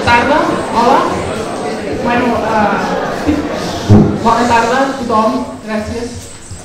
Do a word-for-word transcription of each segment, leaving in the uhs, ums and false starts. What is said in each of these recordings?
tarda, hola. Bueno, uh, bona tarda a tothom, gràcies.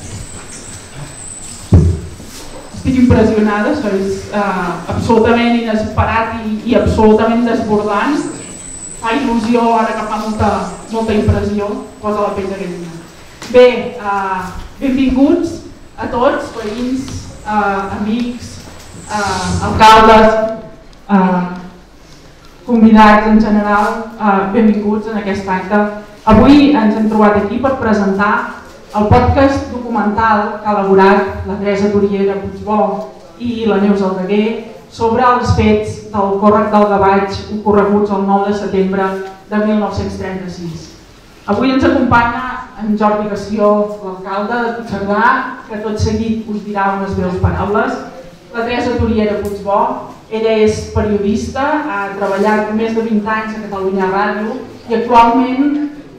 Estic impressionada, això és uh, absolutament inesperat i, i absolutament desbordant. Fa il·lusió ara que fa molta, molta impressió, posa la pell de gallina. Bé, uh, benvinguts a tots, veïns, uh, amics, uh, alcaldes, uh, convidats en general, uh, benvinguts en aquest acte. Avui ens hem trobat aquí per presentar el podcast documental que ha elaborat la Teresa Toriera Puigbó i la Neus Aldeguer sobre els fets del còrrec del Gavatx ocorreguts el nou de setembre de mil nou-cents trenta-sis. Avui ens acompanya en Jordi Gassió, l'alcalde de Puigcerdà, que tot seguit us dirà unes breus paraules. La Teresa Toriera Puigbó, ella és periodista, ha treballat més de vint anys a Catalunya Ràdio i actualment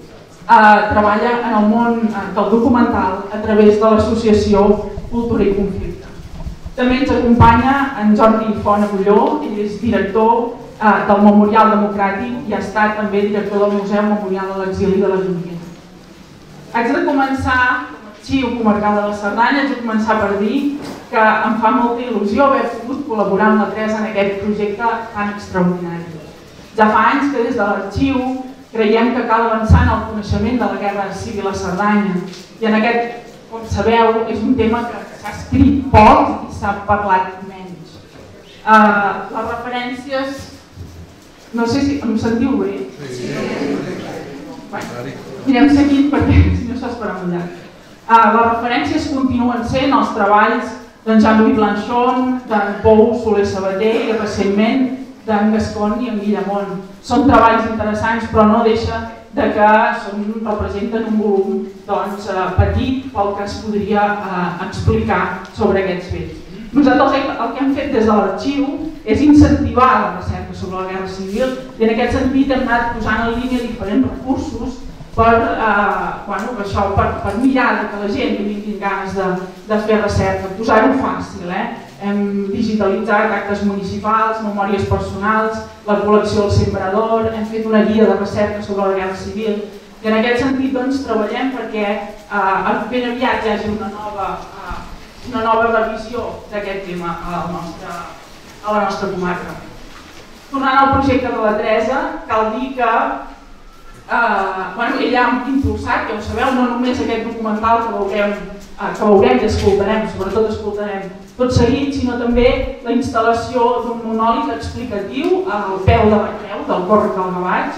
eh, treballa en el món del documental a través de l'associació Cultura i Conflicte. També ens acompanya en Jordi Font Agulló, ell és director eh, del Memorial Democràtic i ha estat també director del Museu Memorial de l'Exili de la Junquera. Haig de començar, com a arxiu comarcal de la Cerdanya, haig de començar per dir que em fa molta il·lusió haver pogut col·laborar amb la Teresa en aquest projecte tan extraordinari. Ja fa anys que des de l'arxiu creiem que cal avançar en el coneixement de la Guerra Civil a Cerdanya i en aquest, com sabeu, és un tema que s'ha escrit poc i s'ha parlat menys. Uh, les referències... No sé si em sentiu bé? Sí. Bueno, anirem seguint perquè si no s'espera molt llarg. Uh, les referències continuen sent els treballs d'en Jean-Louis Blanchon, d'en Pou Soler Sabater i recentment d'en Gascon i en Guillamont. Són treballs interessants però no deixa de que són, representen un volum doncs, eh, petit pel que es podria eh, explicar sobre aquests fets. Nosaltres el que hem fet des de l'arxiu és incentivar la recerca sobre la Guerra Civil i en aquest sentit hem anat posant en línia diferents recursos per, eh, bueno, això, per, per mirar que la gent tingui ganes de, de fer recerca, posar-ho fàcil. Eh? Hem digitalitzat actes municipals, memòries personals, la col·lecció El Sembrador, hem fet una guia de recerca sobre la Guerra Civil i en aquest sentit doncs, treballem perquè eh, ben aviat hi hagi una nova, eh, una nova revisió d'aquest tema a la, nostra, a la nostra comarca. Tornant al projecte de la Teresa, cal dir que Uh, bueno, ella ha impulsat, ja ho sabeu, no només aquest documental que veurem, uh, que veurem i escoltarem, sobretot escoltarem tot seguit, sinó també la instal·lació d'un monòlit explicatiu al peu de la creu del còrrec del Gavatx.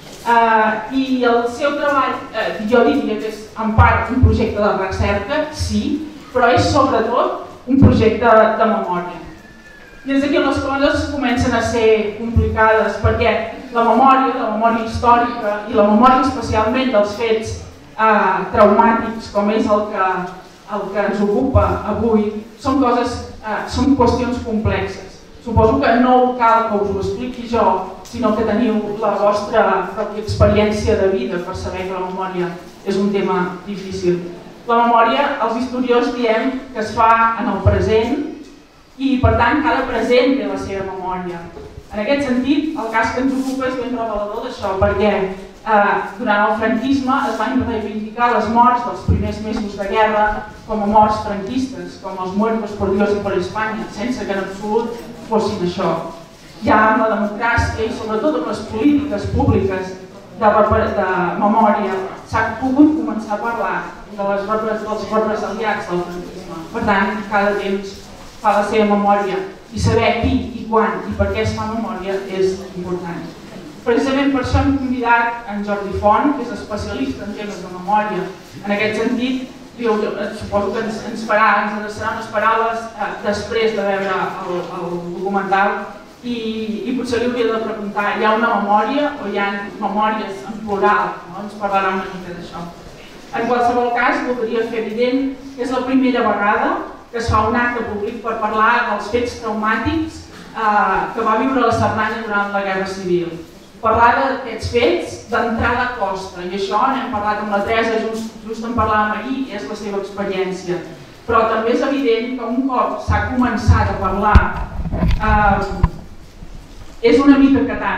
Uh, I el seu treball, uh, jo diria que és en part un projecte de recerca, sí, però és sobretot un projecte de memòria. I és aquí on les coses comencen a ser complicades perquè la memòria, la memòria històrica i la memòria especialment dels fets eh, traumàtics com és el que, el que ens ocupa avui són coses, eh, són qüestions complexes. Suposo que no cal que us ho expliqui jo, sinó que teniu la vostra pròpia experiència de vida per saber que la memòria és un tema difícil. La memòria, els historiadors diem que es fa en el present i per tant cada present té la seva memòria. En aquest sentit, el cas que ens ocupa és ben revelador d'això perquè eh, durant el franquisme es van reivindicar les morts dels primers mesos de guerra com a morts franquistes, com els muertos por Dios y por España, sense que en absolut fossin això. Ja amb la democràcia i sobretot amb les polítiques públiques de, de memòria s'ha pogut començar a parlar de les, dels represaliats del franquisme. Per tant, cada temps fa la seva memòria i saber qui i quan i per què es fa memòria és important. Precisament per això hem convidat en Jordi Font, que és especialista en temes de memòria. En aquest sentit, suposo que ens, ens farà, ens adreçarà unes paraules eh, després de veure el, el documental i, i potser li hauria de preguntar, hi ha una memòria o hi ha memòries en plural? No? Ens parlarà una mica d'això. En qualsevol cas, voldria fer evident que és la primera vegada que es fa un acte públic per parlar dels fets traumàtics eh, que va viure la Cerdanya durant la Guerra Civil. Parlar d'aquests fets d'entrada costa, i això n'hem parlat amb la Teresa, just, just en parlàvem ahir, és la seva experiència. Però també és evident que un cop s'ha començat a parlar eh, és una mica catàrtic.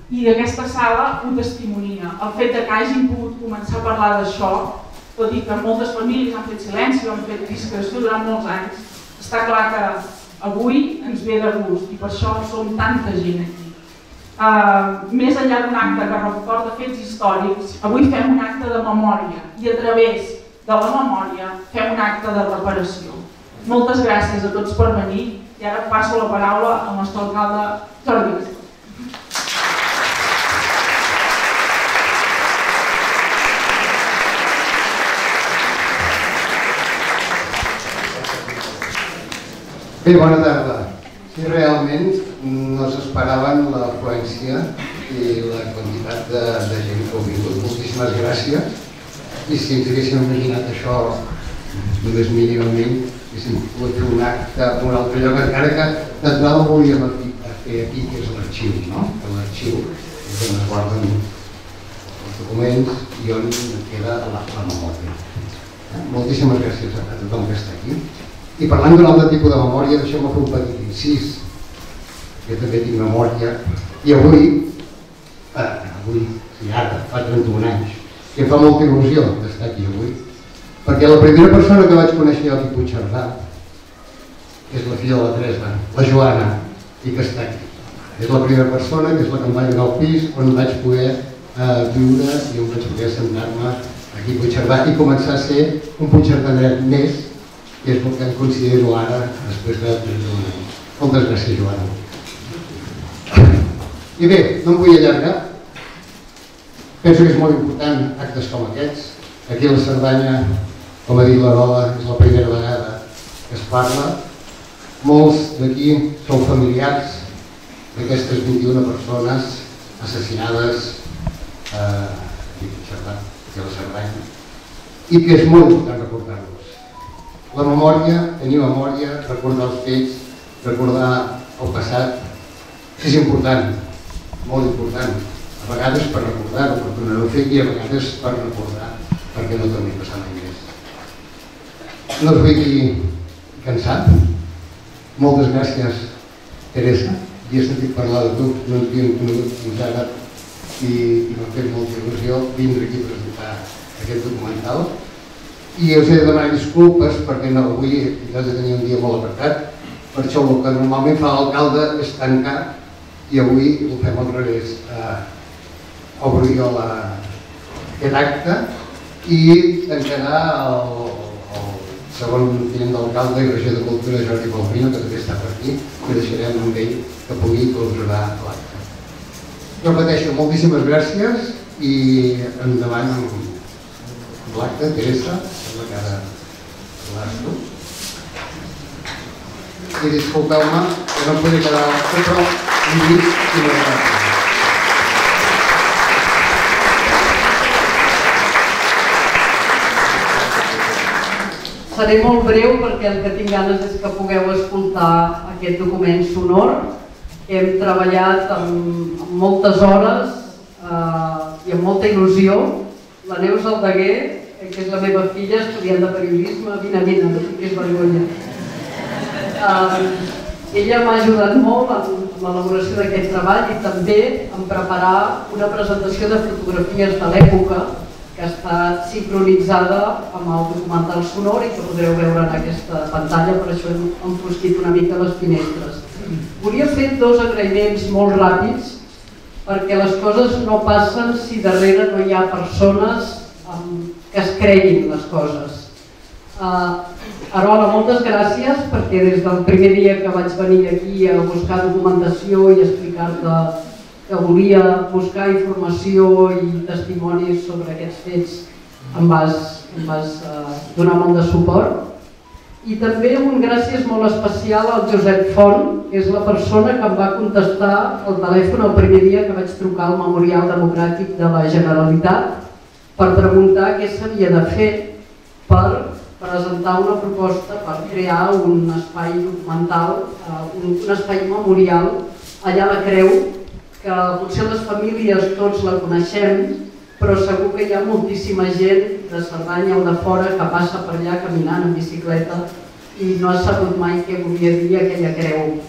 I aquesta sala ho testimonia. El fet que hàgim pogut començar a parlar d'això, tot i que moltes famílies han fet silenci, han fet discreció durant molts anys, està clar que avui ens ve de gust i per això som tanta gent aquí. Uh, més enllà d'un acte que recorda fets històrics, avui fem un acte de memòria i a través de la memòria fem un acte de reparació. Moltes gràcies a tots per venir i ara passo la paraula al nostre alcalde Jordi. Bé, bona tarda. Si realment no s'esperaven l'afluència i la quantitat de, de gent que heu vingut. Moltíssimes gràcies. I si ens haguéssim imaginat això només mínimament, haguéssim pogut fer un acte a un altre lloc, encara que d'entrada ho volíem fer aquí, que és l'arxiu, no? L'arxiu és on es guarden els documents i on queda la, la memòria. Moltíssimes gràcies a tothom que està aquí. I parlant d'un altre tipus de memòria, deixeu-me fer un petit incís. Jo també tinc memòria. I avui, eh, avui, sí, ara, fa trenta-un anys, que em fa molta il·lusió d'estar aquí avui, perquè la primera persona que vaig conèixer aquí a Puigcerdà és la filla de la Teresa, la Joana, i que està aquí. És la primera persona que és la que em va llogar al pis on vaig poder eh, viure i on vaig poder sentar-me aquí a Puigcerdà i començar a ser un puigcerdanet més, que és el que em considero ara, després de trenta-un anys. Moltes gràcies, Joana. I bé, no em vull allargar. Penso que és molt important actes com aquests. Aquí a la Cerdanya, com ha dit l'Arola, és la primera vegada que es parla. Molts d'aquí sou familiars d'aquestes vint-i-una persones assassinades eh, aquí a la Cerdanya. I que és molt important recordar-los. La memòria, tenir memòria, recordar els fets, recordar el passat, és important, molt important. A vegades per recordar-ho, per tornar-ho a fer, i a vegades per recordar, perquè no torni a passar mai més. No us vull dir cansat. Moltes gràcies, Teresa. Ja he sentit parlar de tu, no ens havíem conegut fins ara i, i m'ha fet molta il·lusió vindre aquí a presentar aquest documental. I us he de demanar disculpes perquè no, avui he de tenir un dia molt apretat, per això el que normalment fa l'alcalde és tancar i avui ho fem al revés. Eh, obro jo la, aquest acte i tancarà el, el segon tinent d'alcalde i regidor de Cultura, Jordi Palomino, que també està per aquí, que deixarem amb ell que pugui clausurar l'acte. Jo repeteixo, moltíssimes gràcies i endavant amb l'acte. Teresa, sembla que ara parlaràs tu. I disculpeu-me, que no em podré quedar però un dit i no gràcies. Seré molt breu perquè el que tinc ganes és que pugueu escoltar aquest document sonor. Hem treballat amb moltes hores eh, i amb molta il·lusió. La Neus Aldeguer, que és la meva filla, estudiant de periodisme, vine, vine, no tinguis vergonya. Uh, ella m'ha ajudat molt en l'elaboració d'aquest treball i també en preparar una presentació de fotografies de l'època que està sincronitzada amb el documental sonor i que podreu veure en aquesta pantalla, per això hem enfosquit una mica les finestres. Volia fer dos agraïments molt ràpids perquè les coses no passen si darrere no hi ha persones um, que es creguin les coses. Uh, Arola, moltes gràcies perquè des del primer dia que vaig venir aquí a buscar documentació i explicar-te que volia buscar informació i testimonis sobre aquests fets em vas, em vas uh, donar molt de suport. I també un gràcies molt especial al Josep Font, que és la persona que em va contestar el telèfon el primer dia que vaig trucar al Memorial Democràtic de la Generalitat per preguntar què s'havia de fer per presentar una proposta per crear un espai documental, un, un espai memorial allà a la Creu, que potser les famílies tots la coneixem, però segur que hi ha moltíssima gent de Cerdanya o de fora que passa per allà caminant en bicicleta i no ha sabut mai què volia dir aquella creu.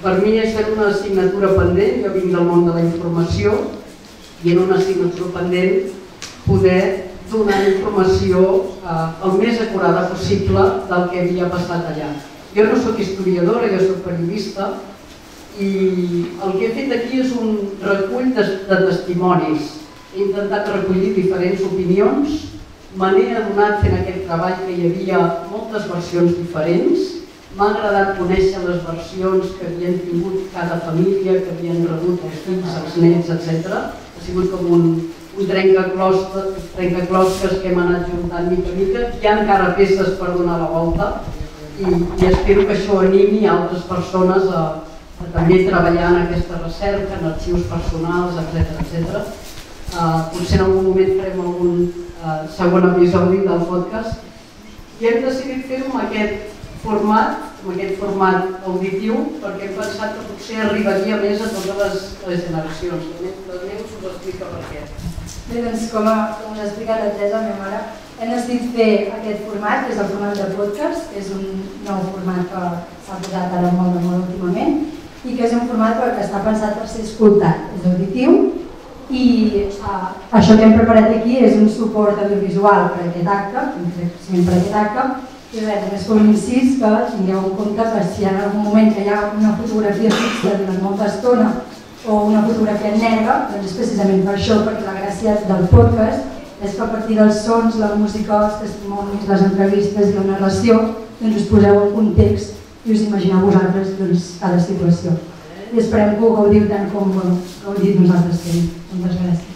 Per mi això era una assignatura pendent, jo vinc del món de la informació i era una assignatura pendent poder donar informació el més acurada possible del que havia passat allà. Jo no soc historiadora, jo soc periodista i el que he fet aquí és un recull de testimonis. He intentat recollir diferents opinions, me n'he adonat fent aquest treball que hi havia moltes versions diferents. M'ha agradat conèixer les versions que havien tingut cada família, que havien rebut els fills, els nets, etcètera. Ha sigut com un, un trencaclosques que hem anat juntant mica a mica. Hi ha encara peces per donar la volta i, i espero que això animi altres persones a, a també treballar en aquesta recerca, en arxius personals, etcètera, etcètera. Uh, potser en algun moment farem algun uh, segon episodi del podcast i hem decidit fer-ho amb aquest format, amb aquest format auditiu, perquè hem pensat que potser arribaria més a totes les, les generacions. La Neus us explica per què. Bé, doncs com, com us ha explicat la Teresa, la meva mare, hem decidit fer aquest format, que és el format de podcast, que és un nou format que s'ha posat ara molt de molt últimament, i que és un format que està pensat per ser escoltat, és auditiu, i uh, això que hem preparat aquí és un suport audiovisual per a aquest acte, per a aquest acte, i res, només com un incís que tingueu en compte que si en algun moment que hi ha una fotografia fixa durant molta estona o una fotografia negra, doncs és precisament per això, perquè la gràcia del podcast és que a partir dels sons, la música, els testimonis, les entrevistes i la narració, doncs us poseu en context i us imagineu vosaltres doncs, cada situació. I esperem que ho gaudiu tant com bueno, gaudiu nosaltres que moltes gràcies.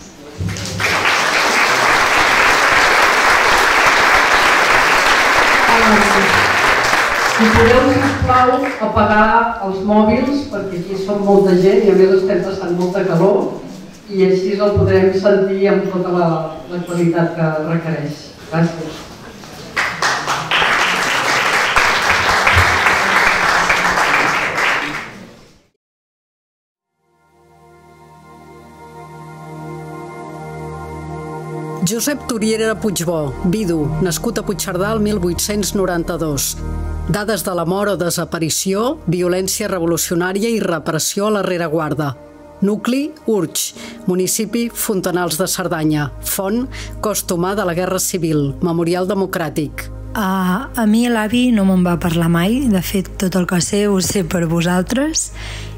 Si podeu, sisplau, apagar els mòbils, perquè aquí som molta gent i a més estem passant molta calor i així el podrem sentir amb tota la, la qualitat que requereix. Gràcies. Josep Turiera Puigbó, vidu, nascut a Puigcerdà el mil vuit-cents noranta-dos. Dades de la mort o desaparició, violència revolucionària i repressió a la rereguarda. Nucli, Urx, municipi Fontanals de Cerdanya. Font, cost humà de la Guerra Civil, Memorial Democràtic. A, a mi l'avi no me'n va parlar mai, de fet tot el que sé ho sé per vosaltres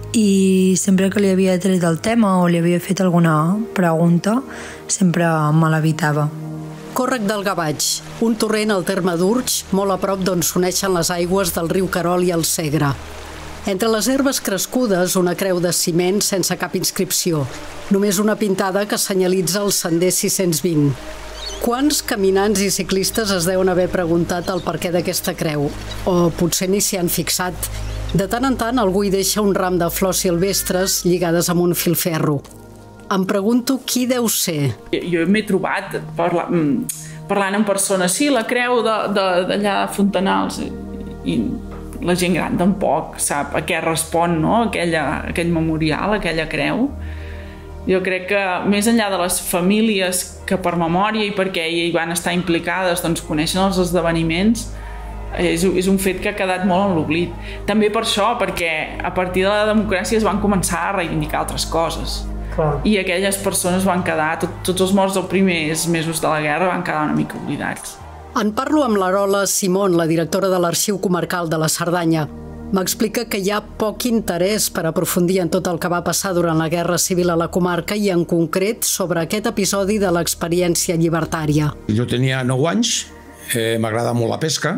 i sempre que li havia tret el tema o li havia fet alguna pregunta sempre me l'evitava. Còrrec del Gavatx, un torrent al terme d'Urx, molt a prop d'on s'uneixen les aigües del riu Querol i el Segre. Entre les herbes crescudes, una creu de ciment sense cap inscripció, només una pintada que senyalitza el sender sis-cents vint. Quants caminants i ciclistes es deuen haver preguntat el perquè d'aquesta creu? O potser ni s'hi han fixat. De tant en tant algú hi deixa un ram de flors silvestres lligades amb un filferro. Em pregunto qui deu ser. Jo m'he trobat parla, parlant amb persones, sí, la creu d'allà de, de Fontanals, i la gent gran tampoc sap a què respon, no? Aquella, aquell memorial, aquella creu. Jo crec que més enllà de les famílies que per memòria i perquè hi van estar implicades doncs, coneixen els esdeveniments, és, és un fet que ha quedat molt en l'oblit. També per això, perquè a partir de la democràcia es van començar a reivindicar altres coses. Clar. I aquelles persones van quedar, tot, tots els morts dels primers mesos de la guerra van quedar una mica oblidats. En parlo amb l'Arola Simón, la directora de l'Arxiu Comarcal de la Cerdanya. M'explica que hi ha poc interès per aprofundir en tot el que va passar durant la Guerra Civil a la comarca i en concret sobre aquest episodi de l'experiència llibertària. Jo tenia nou anys, eh, m'agrada molt la pesca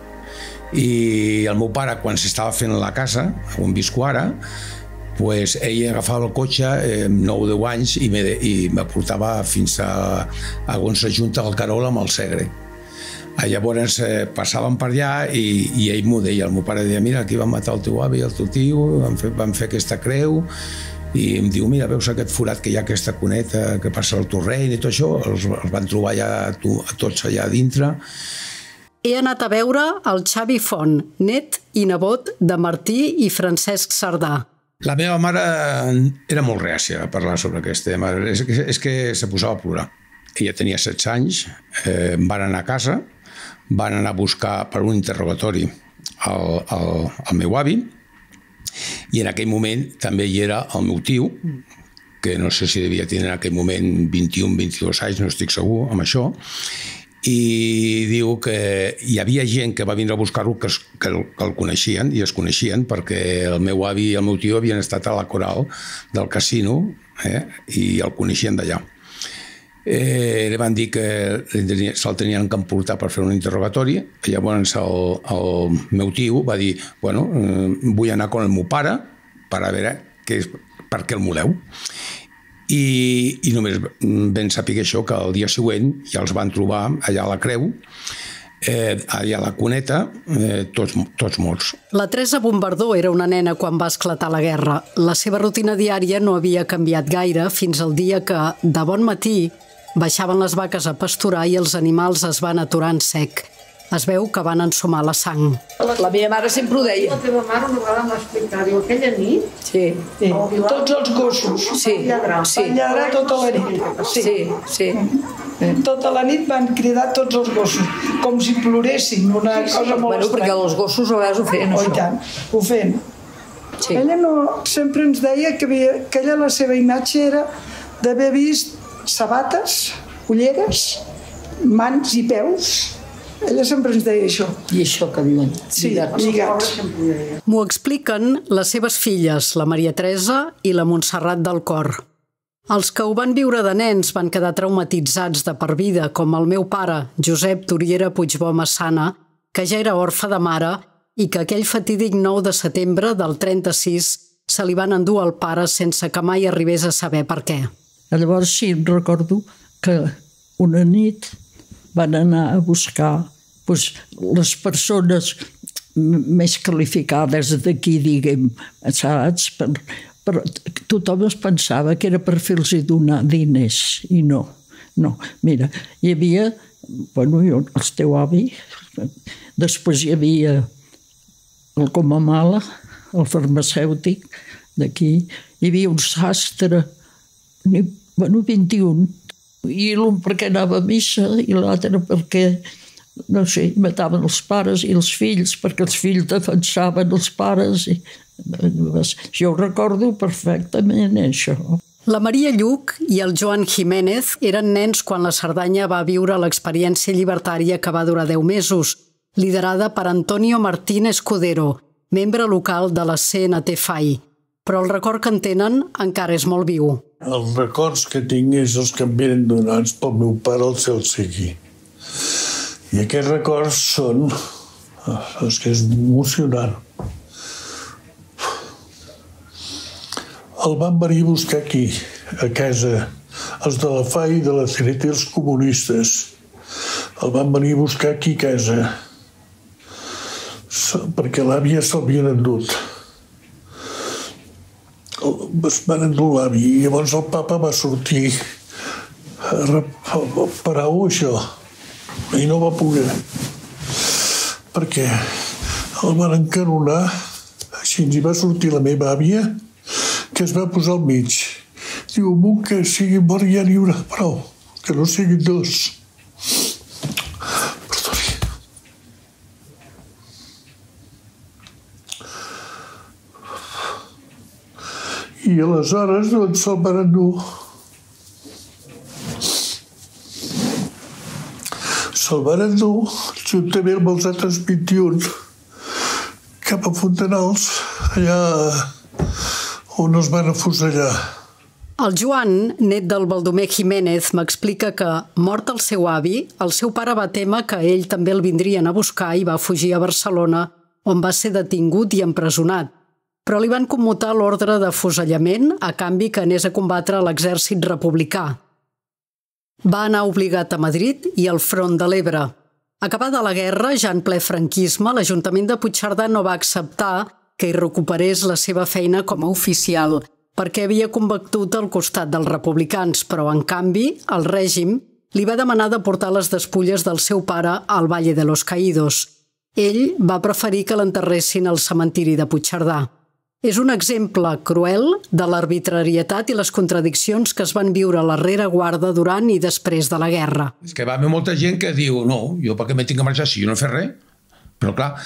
i el meu pare, quan s'estava fent la casa, on visco ara, pues, ell agafava el cotxe eh, nou o deu anys i me, i me portava fins a, a on s'ajunta el Querol amb el Segre. Llavors eh, passàvem per allà i, i ell m'ho deia, el meu pare deia, mira, aquí van matar el teu avi i el teu tio, van fer, van fer aquesta creu, i em diu, mira, veus aquest forat que hi ha, aquesta cuneta que passa al torrent i tot això, els, els van trobar allà, tots allà dintre. He anat a veure el Xavi Font, net i nebot de Martí i Francesc Cerdà. La meva mare era molt reàcia a parlar sobre aquest tema, és, és que se posava a plorar. Ella tenia setze anys, eh, van anar a casa, van anar a buscar per un interrogatori el, el, el meu avi I en aquell moment també hi era el meu tio, que no sé si devia tenir en aquell moment vint-i-un, vint-i-dos anys, no estic segur amb això, i diu que hi havia gent que va vindre a buscar-lo que, que, que el coneixien i es coneixien perquè el meu avi i el meu tio havien estat a la coral del casino eh, i el coneixien d'allà. Eh, li van dir que se'l tenien que emportar per fer un interrogatori i llavors el, el meu tio va dir bueno, eh, vull anar con el meu pare per a veure què és, per què el voleu. I, i només vam saber això, que el dia següent ja els van trobar allà a la Creu, eh, allà a la Cuneta, eh, tots, tots morts. La Teresa Bombardó era una nena quan va esclatar la guerra. La seva rutina diària no havia canviat gaire fins al dia que, de bon matí, baixaven les vaques a pasturar i els animals es van aturar en sec. Es veu que van ensumar la sang. La meva mare sempre ho deia. La teva mare una vegada em va explicar, diu, aquella nit... Sí, sí. Tots els gossos. Sí, sí. Van lladrar tota la nit. Sí, sí. Tota la nit van cridar tots els gossos, com si ploressin, una cosa molt bueno, perquè els gossos a vegades ho feien, això. Oh, i tant, ho feien. Sí. Ella no, sempre ens deia que, havia, que ella la seva imatge era d'haver vist sabates, ulleres, mans i peus. Ella sempre ens deia això. I això que diuen? Sí, lligats. M'ho expliquen les seves filles, la Maria Teresa i la Montserrat del Cor. Els que ho van viure de nens van quedar traumatitzats de per vida, com el meu pare, Josep Toriera Puigbó Massana, que ja era orfe de mare i que aquell fatídic nou de setembre del trenta-sis se li van endur al pare sense que mai arribés a saber per què. Llavors sí, recordo que una nit van anar a buscar doncs, les persones més qualificades d'aquí, diguem, saps? Per, per, tothom es pensava que era per fer-los donar diners, i no. No, mira, hi havia, bueno, jo, el teu avi, després hi havia el Comamala, el farmacèutic d'aquí, hi havia un sastre, bueno, vint-i-un, i l'un perquè anava a missa i l'altre perquè, no sé, mataven els pares i els fills, perquè els fills defensaven els pares. I... Jo ho recordo perfectament, això. La Maria Lluc i el Joan Jiménez eren nens quan la Cerdanya va viure l'experiència llibertària que va durar deu mesos, liderada per Antonio Martín Escudero, membre local de la C N T F A I. Però el record que en tenen encara és molt viu. Els records que tinc és els que em venen donats pel meu pare al cel sigui. I aquests records són els que és emocionant. El van venir a buscar aquí, a casa, els de la F A I, de la C N T, els comunistes. El van venir a buscar aquí a casa, perquè l'àvia se'l endut. Es van endur l'avi i llavors el papa va sortir a parar-ho això i no va poder perquè el van encaronar, així ens hi va sortir la meva àvia que es va posar al mig. Diu, un que sigui mort ja n'hi haurà prou, que no siguin dos. I aleshores doncs se'l van endur. Se'l van endur, juntament amb els altres vint-i-un, cap a Fontanals, allà on els van afusellar. El Joan, net del Baldomer Jiménez, m'explica que, mort el seu avi, el seu pare va témer que ell també el vindrien a buscar i va fugir a Barcelona, on va ser detingut i empresonat. Però li van commutar l'ordre d'afusellament a canvi que anés a combatre l'exèrcit republicà. Va anar obligat a Madrid i al front de l'Ebre. Acabada la guerra, ja en ple franquisme, l'Ajuntament de Puigcerdà no va acceptar que hi recuperés la seva feina com a oficial, perquè havia combatut al costat dels republicans, però, en canvi, el règim li va demanar de portar les despulles del seu pare al Valle de los Caídos. Ell va preferir que l'enterressin al cementiri de Puigcerdà. És un exemple cruel de l'arbitrarietat i les contradiccions que es van viure a la rereguarda durant i després de la guerra. És que va haver molta gent que diu no, jo per què me tinc que marxar si jo no he fet res? Però clar,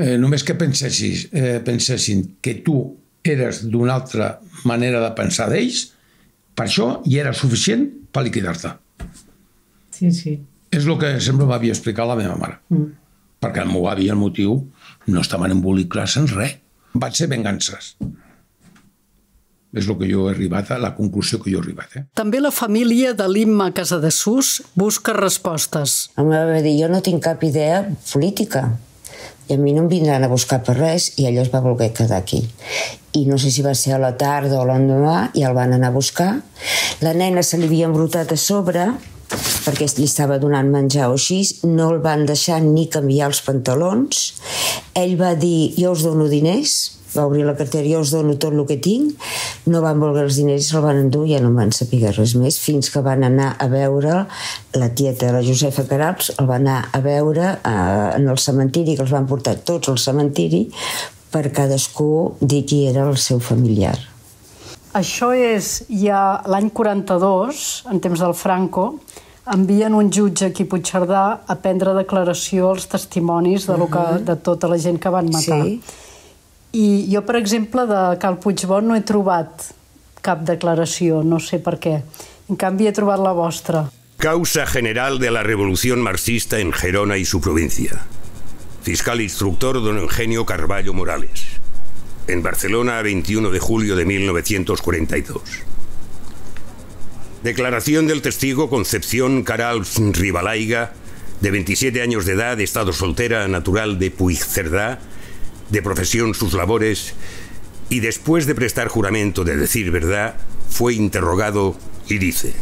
eh, només que pensessis, eh, pensessin que tu eres d'una altra manera de pensar d'ells, per això ja era suficient per liquidar-te. Sí, sí. És el que sempre m'havia explicat la meva mare. Mm. Perquè el meu avi i el motiu no estaven embolicats en res. Van ser vengances. És el que jo he arribat, a la conclusió que jo he arribat. Eh? També la família de l'Imma Casadesús busca respostes. La meva va dir, jo no tinc cap idea política i a mi no em vindran a buscar per res, i ella es va voler quedar aquí. I no sé si va ser a la tarda o l'endemà, i el van anar a buscar. La nena se li havia embrutat a sobre perquè li estava donant menjar o així, no el van deixar ni canviar els pantalons. Ell va dir, jo us dono diners, va obrir la cartera, jo us dono tot el que tinc. No van voler els diners, se'l van endur, ja no van saber res més, fins que van anar a veure la tieta, la Josefa Queralbs, el van anar a veure eh, en el cementiri, que els van portar tots al cementiri, per cadascú dir qui era el seu familiar. Això és ja l'any quaranta-dos, en temps del Franco, envien un jutge aquí a Puigcerdà a prendre declaració als testimonis de, lo que, de tota la gent que van matar. Sí. I jo, per exemple, de Cal Puigbont no he trobat cap declaració, no sé per què. En canvi, he trobat la vostra. Causa general de la revolución marxista en Gerona y su provincia. Fiscal instructor don Eugenio Carballo Morales. En Barcelona, veintiuno de julio de mil novecientos cuarenta y dos. Declaración del testigo Concepción Queralbs Ribalaiga, de veintisiete años de edad, estado soltera, natural de Puigcerdá, de profesión sus labores, y después de prestar juramento de decir verdad, fue interrogado y dice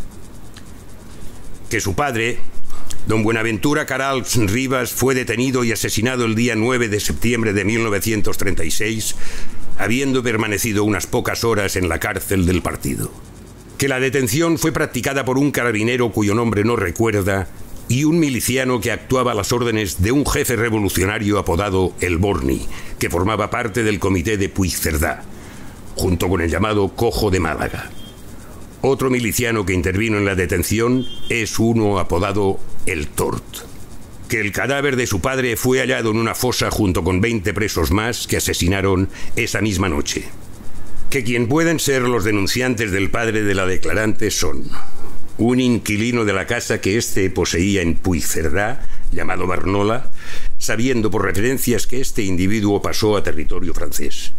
que su padre, don Buenaventura Queralbs Rivas, fue detenido y asesinado el día nueve de septiembre de mil novecientos treinta y seis, habiendo permanecido unas pocas horas en la cárcel del partido. Que la detención fue practicada por un carabinero cuyo nombre no recuerda y un miliciano que actuaba a las órdenes de un jefe revolucionario apodado El Borni, que formaba parte del comité de Puigcerdá, junto con el llamado Cojo de Málaga. Otro miliciano que intervino en la detención es uno apodado El Tort. Que el cadáver de su padre fue hallado en una fosa junto con veinte presos más que asesinaron esa misma noche. Que quien pueden ser los denunciantes del padre de la declarante son un inquilino de la casa que éste poseía en Puigcerdá, llamado Barnola, sabiendo por referencias que este individuo pasó a territorio francés.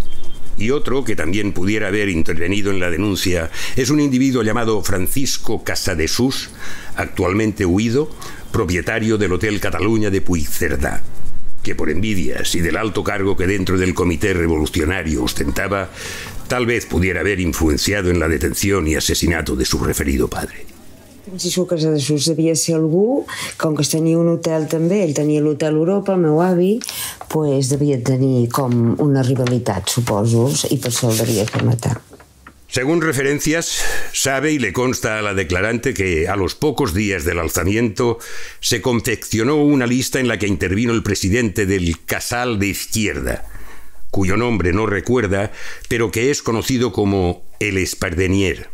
Y otro, que también pudiera haber intervenido en la denuncia, es un individuo llamado Francisco Casadesús, actualmente huido, propietario del Hotel Cataluña de Puigcerdá, que por envidias y del alto cargo que dentro del comité revolucionario ostentaba, tal vez pudiera haber influenciado en la detención y asesinato de su referido padre. Francisco Casadesús devia ser algú, com que tenia un hotel també, ell tenia l'Hotel Europa, el meu avi, pues devia tenir com una rivalitat, suposo, i per això el devia fer matar. Según referencias, sabe y le consta a la declarante que a los pocos días del alzamiento se confeccionó una lista en la que intervino el presidente del Casal de Izquierda, cuyo nombre no recuerda, pero que es conocido como el Espardenier.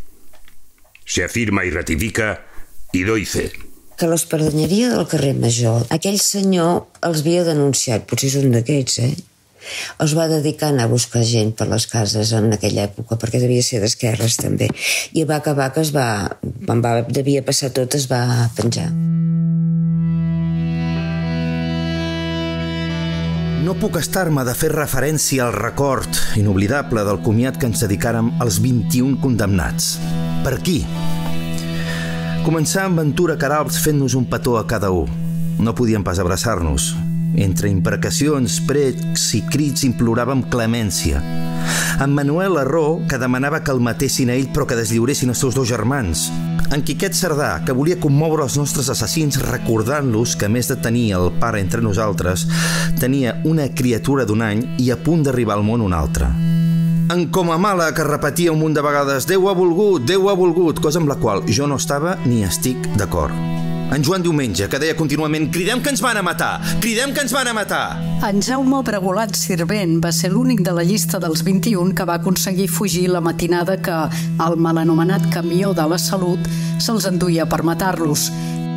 Se afirma y ratifica i doy fe. Que l'espardenyeria del carrer Major, aquell senyor els havia denunciat, potser és un d'aquests, eh? Es va dedicar a anar a buscar gent per les cases en aquella època, perquè devia ser d'esquerres també, i va acabar que es va, quan va, devia passar tot, es va penjar. No puc estar-me de fer referència al record inoblidable del comiat que ens dedicàrem als vint-i-un condemnats. Per qui? Començar amb Ventura Queralbs fent-nos un petó a cada un. No podíem pas abraçar-nos. Entre imprecacions, precs i crits imploràvem clemència. En Manuel Arró, que demanava que el matessin a ell però que deslliuressin els seus dos germans. En Quiquet Cerdà, que volia commoure els nostres assassins recordant-los que, a més de tenir el pare entre nosaltres, tenia una criatura d'un any i a punt d'arribar al món un altre. En Comamala, que repetia un munt de vegades «Déu ha volgut, Déu ha volgut», cosa amb la qual jo no estava ni estic d'acord. En Joan Diumenge, que deia contínuament «Cridem que ens van a matar! Cridem que ens van a matar!» En Jaume Bregolat Sirvent va ser l'únic de la llista dels vint-i-un que va aconseguir fugir la matinada que el mal anomenat camió de la salut se'ls enduia per matar-los.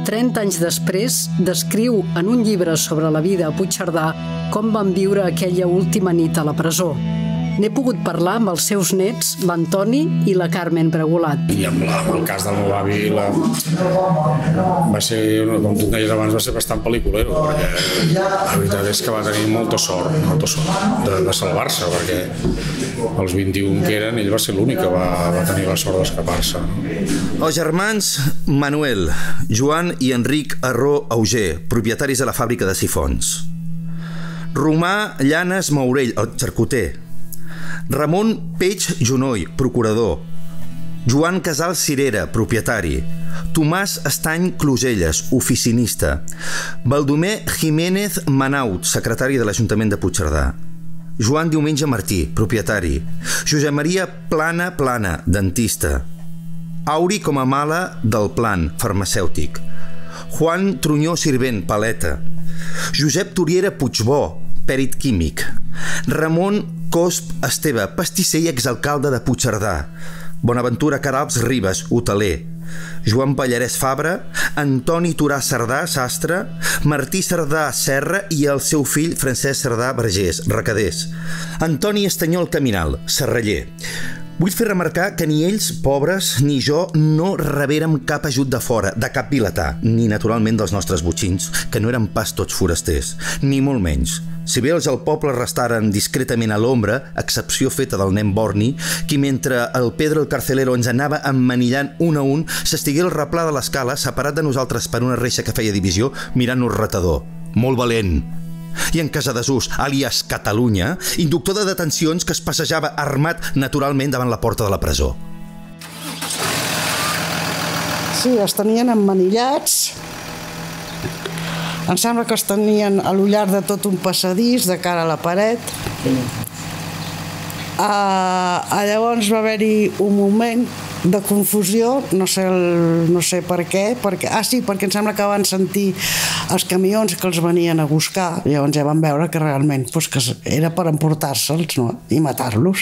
trenta anys després, descriu en un llibre sobre la vida a Puigcerdà com van viure aquella última nit a la presó. N'he pogut parlar amb els seus nets, l'Antoni i la Carmen Bregolat. I amb, la, amb el cas del meu avi, la... va ser, com tu deies abans, va ser bastant pel·lículero, perquè la veritat és que va tenir molta sort, molta sort de, de salvar-se, perquè els vint-i-un que eren, ell va ser l'únic que va, va tenir la sort d'escapar-se. Els germans Manuel, Joan i Enric Arró Auger, propietaris de la fàbrica de sifons. Romà Llanes Maurell, el xarcuter. Ramon Peix Junoy, procurador. Joan Casal Cirera, propietari. Tomàs Estany Closelles, oficinista. Baldomer Jiménez Manaut, secretari de l'Ajuntament de Puigcerdà. Joan Diumenge Martí, propietari. Josep Maria Plana Plana, dentista. Auri Comamala del Plan, farmacèutic. Juan Trunyó Sirvent, paleta. Josep Turiera Puigbó, pèrit químic. Ramon Cosp Esteve, pastisser i exalcalde de Puigcerdà. Bonaventura Caralps Ribas, hoteler. Joan Pallarès Fabra, Antoni Turà Cerdà, sastre, Martí Cerdà Serra i el seu fill Francesc Cerdà Vergés, recaders. Antoni Estanyol Caminal, serraller. Vull fer remarcar que ni ells, pobres, ni jo no rebérem cap ajut de fora, de cap vilatà, ni naturalment dels nostres botxins, que no eren pas tots forasters, ni molt menys. Si bé els del poble restaren discretament a l'ombra, excepció feta del nen Borni, qui mentre el Pedro el Carcelero ens anava emmanillant un a un, s'estigué al replà de l'escala, separat de nosaltres per una reixa que feia divisió, mirant-nos retador. Molt valent. I en Casadesús, àlies Catalunya, inductor de detencions que es passejava armat naturalment davant la porta de la presó. Sí, els tenien emmanillats. Em sembla que els tenien a lo llarg de tot un passadís, de cara a la paret. Uh, llavors va haver-hi un moment de confusió, no sé, el, no sé per què, perquè, ah sí, perquè em sembla que van sentir els camions que els venien a buscar, llavors ja van veure que realment pues, que era per emportar-se'ls, no? I matar-los.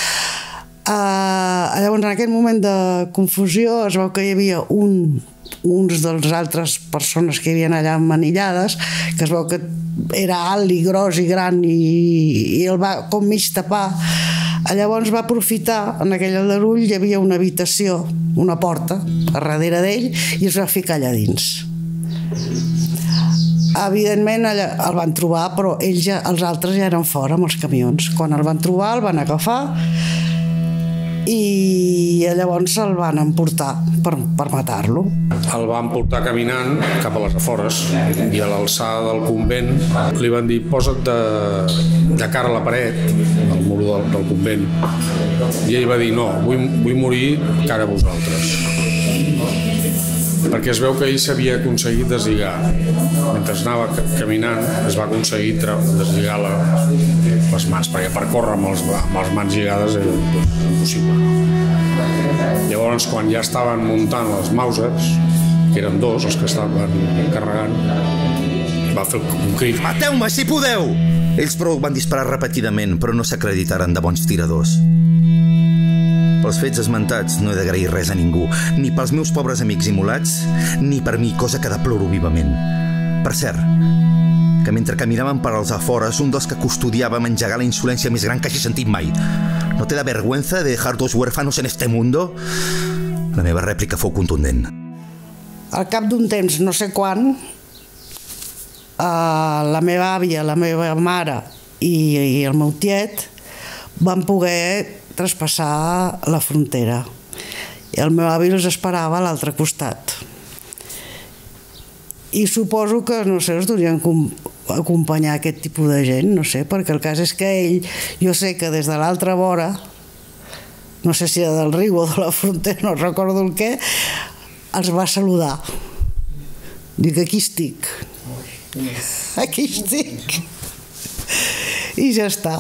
Uh, llavors en aquest moment de confusió es veu que hi havia un, uns dels altres persones que hi havia allà emmanillades, que es veu que era alt i gros i gran i, i el va com mig tapar. Llavors va aprofitar, en aquell aldarull hi havia una habitació, una porta a darrere d'ell i es va ficar allà dins. Evidentment allà el van trobar, però ells ja, els altres ja eren fora amb els camions. Quan el van trobar el van agafar i llavors el van emportar per, per matar-lo. El van portar caminant cap a les afores i a l'alçada del convent li van dir posa't de, de cara a la paret, al mur del, del convent, i ell va dir no, vull, vull morir cara a vosaltres. Perquè es veu que ell s'havia aconseguit deslligar. Mentre anava caminant es va aconseguir deslligar la, les mans, perquè per córrer amb, els, amb les mans lligades era impossible. Llavors, quan ja estaven muntant els Mausers, que eren dos els que estaven carregant, va fer un crit. Mateu-me, si podeu! Ells prou van disparar repetidament, però no s'acreditaren de bons tiradors. Pels fets esmentats no he d'agrair res a ningú, ni pels meus pobres amics immolats, ni per mi, cosa que deploro vivament. Per cert, que mentre caminaven per als afores, un dels que custodiàvem engegà la insolència més gran que hagi sentit mai. ¿No te da vergüenza de dejar dos huérfanos en este mundo? La meva rèplica fou contundent. Al cap d'un temps, no sé quan, la meva àvia, la meva mare i el meu tiet van poder traspassar la frontera. I el meu avi els esperava a l'altre costat. I suposo que, no sé, els devien acompanyar aquest tipus de gent, no sé, perquè el cas és que ell, jo sé que des de l'altra vora, no sé si era del riu o de la frontera, no recordo el què, els va saludar. Dic, aquí estic. Aquí estic. I ja està.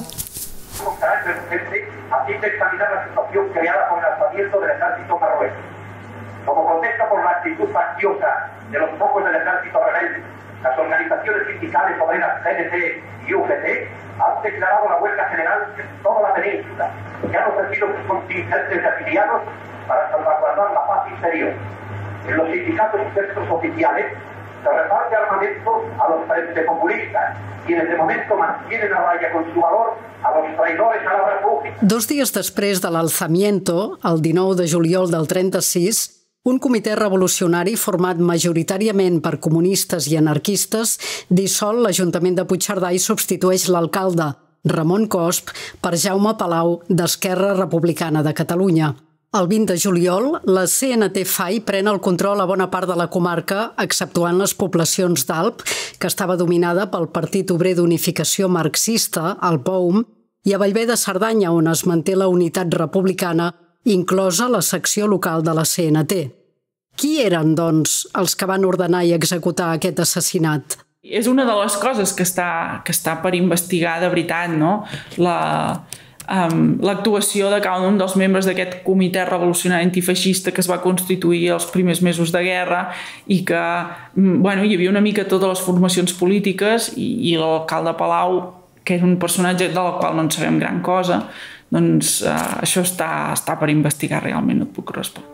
Así de examinar la situación creada por el alzamiento del ejército marroquí. Como contesta por la actitud facciosa de los pocos del ejército rebelde, las organizaciones sindicales obreras C N T y U G T han declarado la huelga general en toda la península y han ofrecido contingentes de afiliados para salvaguardar la paz interior. En los sindicatos y centros oficiales se reparte armamento a los frente populistas, quienes de momento mantienen a raya con su valor a los traidores a la república. Dos dies després de l'alzamiento, el dinou de juliol del trenta-sis, un comitè revolucionari format majoritàriament per comunistes i anarquistes dissol l'Ajuntament de Puigcerdà i substitueix l'alcalde, Ramon Cosp, per Jaume Palau, d'Esquerra Republicana de Catalunya. El vint de juliol, la C N T F A I pren el control a bona part de la comarca, exceptuant les poblacions d'Alp, que estava dominada pel Partit Obrer d'Unificació Marxista, el P O U M, i a Bellver de Cerdanya, on es manté la unitat republicana, inclosa la secció local de la C N T. Qui eren, doncs, els que van ordenar i executar aquest assassinat? És una de les coses que està, que està per investigar de veritat, no? La, um, l'actuació de cada un dels membres d'aquest comitè revolucionari antifeixista que es va constituir els primers mesos de guerra i que, bueno, hi havia una mica totes les formacions polítiques i, i l'alcalde Palau, que és un personatge del qual no en sabem gran cosa, doncs uh, això està, està per investigar realment, no et puc respondre.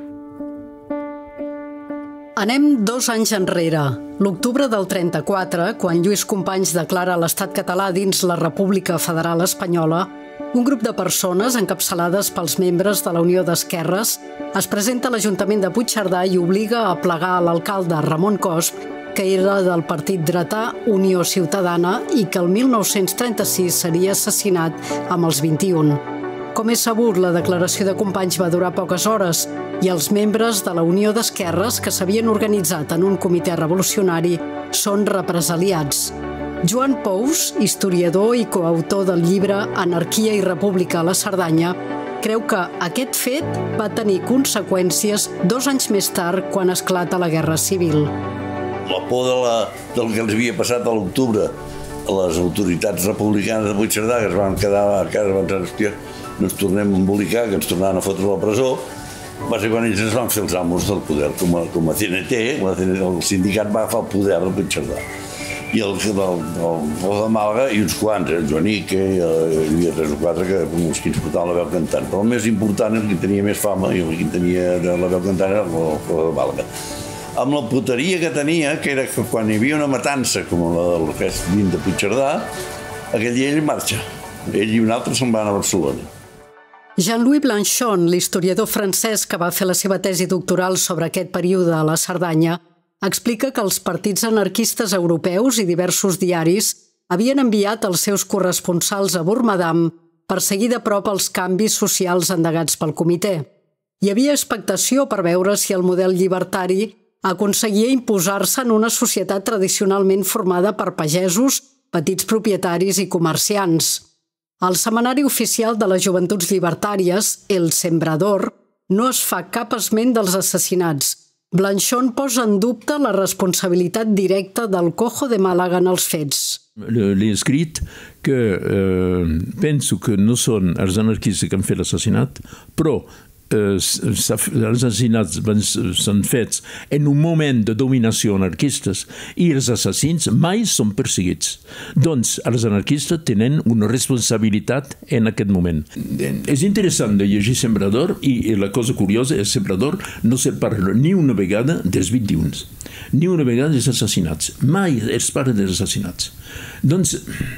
Anem dos anys enrere, l'octubre del trenta-quatre, quan Lluís Companys declara l'estat català dins la República Federal Espanyola, un grup de persones encapçalades pels membres de la Unió d'Esquerres es presenta a l'Ajuntament de Puigcerdà i obliga a plegar l'alcalde Ramon Cosp, que era del partit dretà Unió Ciutadana i que el mil nou-cents trenta-sis seria assassinat amb els vint-i-un. Com és sabut, la declaració de Companys va durar poques hores i els membres de la Unió d'Esquerres que s'havien organitzat en un comitè revolucionari són represaliats. Joan Pous, historiador i coautor del llibre Anarquia i República a la Cerdanya, creu que aquest fet va tenir conseqüències dos anys més tard quan esclata la Guerra Civil. La por de la, del que els havia passat a l'octubre a les autoritats republicanes de Puigcerdà, que es van quedar a casa, van dir, hòstia, no ens tornem a embolicar, que ens tornaven a fotre a la presó, va ser quan ells es van fer els amos del poder, com a, com a C N T, el sindicat va agafar el poder de Puigcerdà. I el, el, el, el de Màlaga i uns quants, el Joanique, hi havia tres o quatre que, els que ens portaven la veu cantant. Però el més important, el que tenia més fama i el que tenia la veu cantant era el, el de Màlaga. Amb la puteria que tenia, que era que quan hi havia una matança com la del fest vint de Puigcerdà, aquell dia ell marxa. Ell i un altre se'n van a Barcelona. Jean-Louis Blanchon, l'historiador francès que va fer la seva tesi doctoral sobre aquest període a la Cerdanya, explica que els partits anarquistes europeus i diversos diaris havien enviat els seus corresponsals a Bormadam per seguir de prop els canvis socials endegats pel comitè. Hi havia expectació per veure si el model llibertari aconseguia imposar-se en una societat tradicionalment formada per pagesos, petits propietaris i comerciants. Al setmanari oficial de les Joventuts Llibertàries, El Sembrador, no es fa cap esment dels assassinats. Blanchon posa en dubte la responsabilitat directa del Cojo de Màlaga en els fets. L'he escrit que eh, penso que no són els anarquistes que han fet l'assassinat, però els assassinats s'han fets en un moment de dominació anarquistes i els assassins mai són perseguits. Doncs els anarquistes tenen una responsabilitat en aquest moment. És interessant de llegir Sembrador i la cosa curiosa és que Sembrador no se parla ni una vegada dels vint-i-un, ni una vegada dels assassinats. Mai es parla dels assassinats. Doncs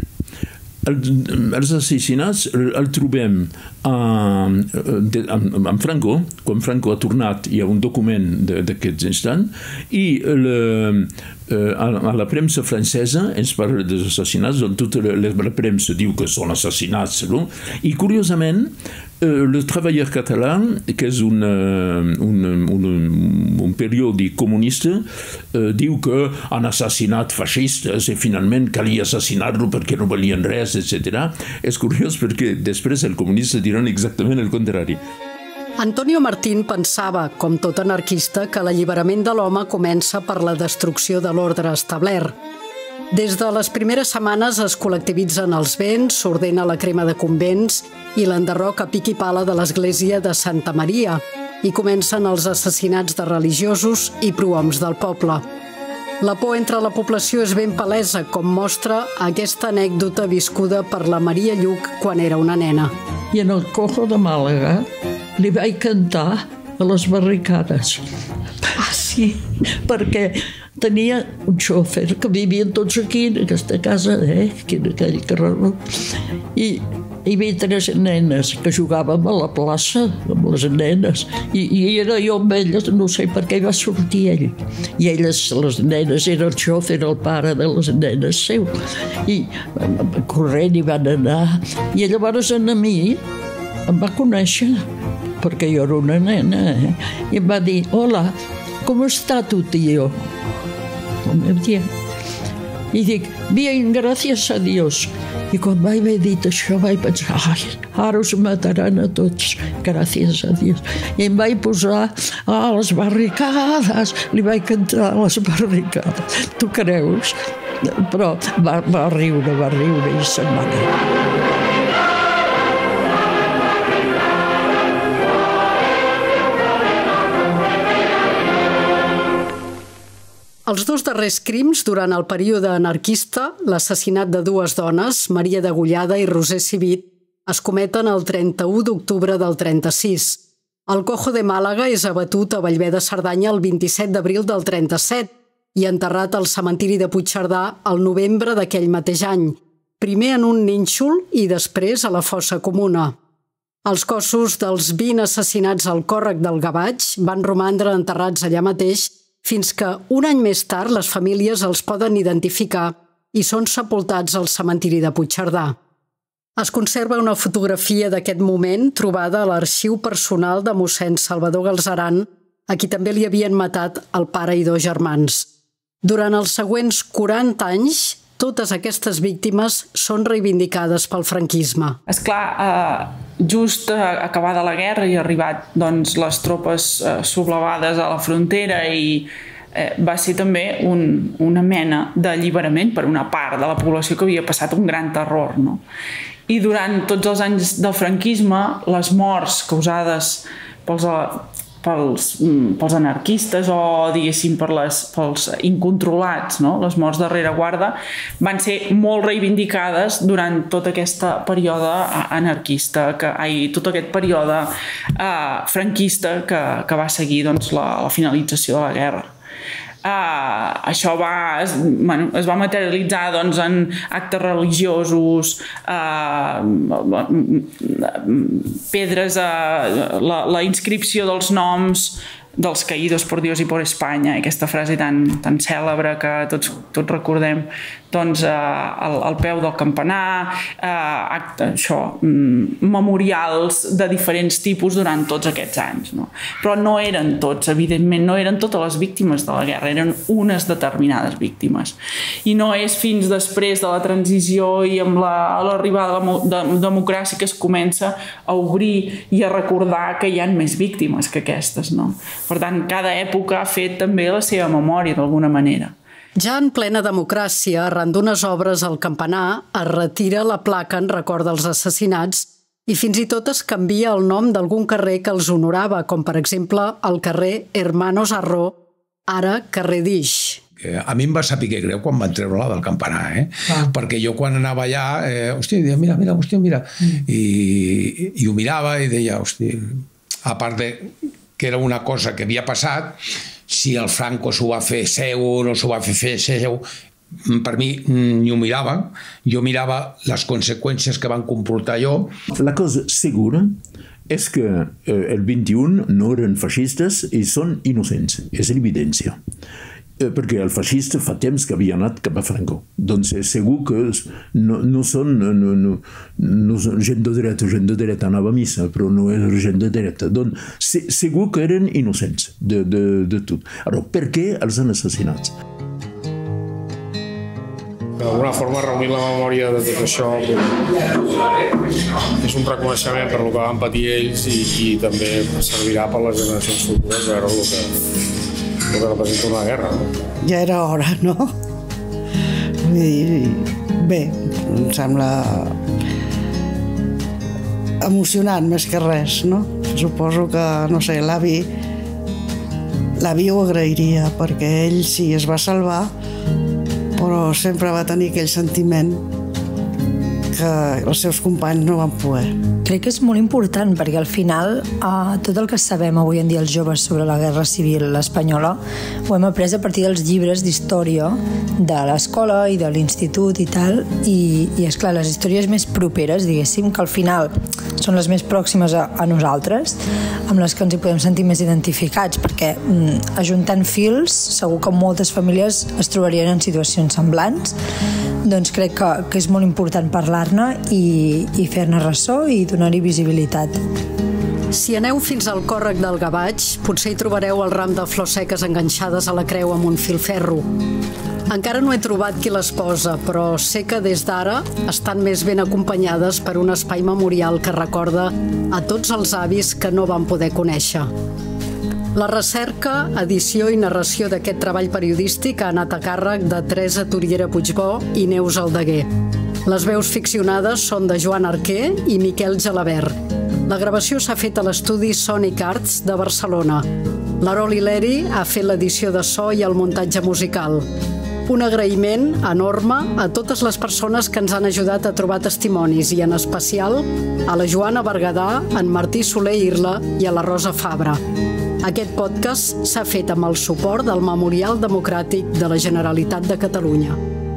els assassinats el trobem amb Franco, quan Franco ha tornat hi ha un document d'aquests instants i a la premsa francesa ens parla dels assassinats, tota la premsa diu que són assassinats i curiosament Le Travailleur català, que és un, un, un, un periòdic comunista, eh, diu que han assassinat feixistes i finalment calia assassinar-lo perquè no valien res, etcètera. És curiós perquè després els comunistes diran exactament el contrari. Antonio Martín pensava, com tot anarquista, que l'alliberament de l'home comença per la destrucció de l'ordre establert. Des de les primeres setmanes es col·lectivitzen els béns, s'ordena la crema de convents i l'enderroc a pic i pala de l'església de Santa Maria i comencen els assassinats de religiosos i prohoms del poble. La por entre la població és ben palesa, com mostra aquesta anècdota viscuda per la Maria Lluc quan era una nena. I en el Cojo de Màlaga li vaig cantar a les barricades. Ah, sí, perquè tenia un xòfer que vivien tots aquí, en aquesta casa, eh, aquí en aquell carreró. I hi havia tres nenes que jugàvem a la plaça amb les nenes i, i era jo amb elles, no sé per què va sortir ell. I elles, les nenes, era el xòfer, el pare de les nenes seu. I corrent hi van anar. I llavors a mi em va conèixer, perquè jo era una nena, eh? I em va dir, hola, com està tu, tio? Com em dia. I dic, bien, gràcies a Dios. I quan vaig haver dit això vaig pensar, ai, ara us mataran a tots, gràcies a Dios. I em vaig posar a les barricades, li vaig cantar a les barricades. Tu creus? Però va, va riure, va riure i se'n va anar. Els dos darrers crims durant el període anarquista, l'assassinat de dues dones, Maria Degollada i Roser Civit, es cometen el trenta-u d'octubre del trenta-sis. El Cojo de Màlaga és abatut a Bellver de Cerdanya el vint-i-set d'abril del trenta-set i enterrat al cementiri de Puigcerdà el novembre d'aquell mateix any, primer en un nínxol i després a la fossa comuna. Els cossos dels vint assassinats al còrrec del Gavatx van romandre enterrats allà mateix fins que un any més tard les famílies els poden identificar i són sepultats al cementiri de Puigcerdà. Es conserva una fotografia d'aquest moment trobada a l'arxiu personal de mossèn Salvador Galzeran, a qui també li havien matat el pare i dos germans. Durant els següents quaranta anys, totes aquestes víctimes són reivindicades pel franquisme. És clar, just acabada la guerra i arribat les tropes sublevades a la frontera i va ser també una mena d'alliberament per una part de la població que havia passat un gran terror. I durant tots els anys del franquisme, les morts causades pels pels anarquistes o, diguéssim, pels incontrolats, les morts de rereguarda, van ser molt reivindicades durant tot aquest període anarquista, tot aquest període franquista que va seguir la finalització de la guerra. Això es va materialitzar en actes religiosos, pedres, la inscripció dels noms dels caídos por Dios y por España, aquesta frase tan cèlebre que tots recordem, al peu del campanar, memorials de diferents tipus durant tots aquests anys. Però no eren tots, evidentment, no eren totes les víctimes de la guerra, eren unes determinades víctimes. I no és fins després de la transició i amb l'arribada de la democràcia que es comença a obrir i a recordar que hi ha més víctimes que aquestes. Per tant, cada època ha fet també la seva memòria d'alguna manera. Ja en plena democràcia, arran d'unes obres al campanar, es retira la placa en record dels assassinats i fins i tot es canvia el nom d'algun carrer que els honorava, com per exemple el carrer Hermanos Arró, ara carrer d'Ix. A mi em va saber greu quan van treure-la del campanar, perquè jo quan anava allà, hòstia, mira, mira, hòstia, mira, i ho mirava i deia, hòstia, a part de que era una cosa que havia passat, si el Franco s'ho va fer seu o no s'ho va fer seu, per mi ni ho mirava, jo mirava les conseqüències que van comportar jo. La cosa segura és que el vint-i-un no eren feixistes i són innocents, és l'evidència. Perquè el feixista fa temps que havia anat cap a Franco. Doncs és segur que no són gent de dreta, gent de dreta anava a missa, però no era gent de dreta. Doncs segur que eren innocents de tot. Ara, per què els han assassinats? D'alguna forma, reunir la memòria de tot això és un reconeixement per el que van patir ells i també servirà per les generacions futures veure el que el que representa una guerra. Ja era hora, no? Bé, em sembla emocionant més que res, no? Suposo que, no sé, l'avi l'avi ho agrairia perquè ell sí es va salvar, però sempre va tenir aquell sentiment que els seus companys no van poder. crec que és molt important perquè al final eh, tot el que sabem avui en dia els joves sobre la guerra civil espanyola ho hem après a partir dels llibres d'història de l'escola i de l'institut i tal, i, i esclar, les històries més properes, diguéssim, que al final són les més pròximes a, a nosaltres, amb les que ens hi podem sentir més identificats, perquè mm, ajuntant fils, segur que moltes famílies es trobarien en situacions semblants, doncs crec que, que és molt important parlar-ne i, i fer-ne ressò i donar-hi visibilitat. Si aneu fins al còrrec del Gavatx, potser hi trobareu el ram de flors seques enganxades a la creu amb un filferro. Encara no he trobat qui les posa, però sé que des d'ara estan més ben acompanyades per un espai memorial que recorda a tots els avis que no van poder conèixer. La recerca, edició i narració d'aquest treball periodístic ha anat a càrrec de Teresa Turiera Puigbó i Neus Aldeguer. Les veus ficcionades són de Joan Arquer i Miquel Gelabert. La gravació s'ha fet a l'estudi Sonic Arts de Barcelona. L'Arol Hileri ha fet l'edició de so i el muntatge musical. Un agraïment enorme a totes les persones que ens han ajudat a trobar testimonis i en especial a la Joana Berguedà, en Martí Soler Irla i a la Rosa Fabra. Aquest podcast s'ha fet amb el suport del Memorial Democràtic de la Generalitat de Catalunya.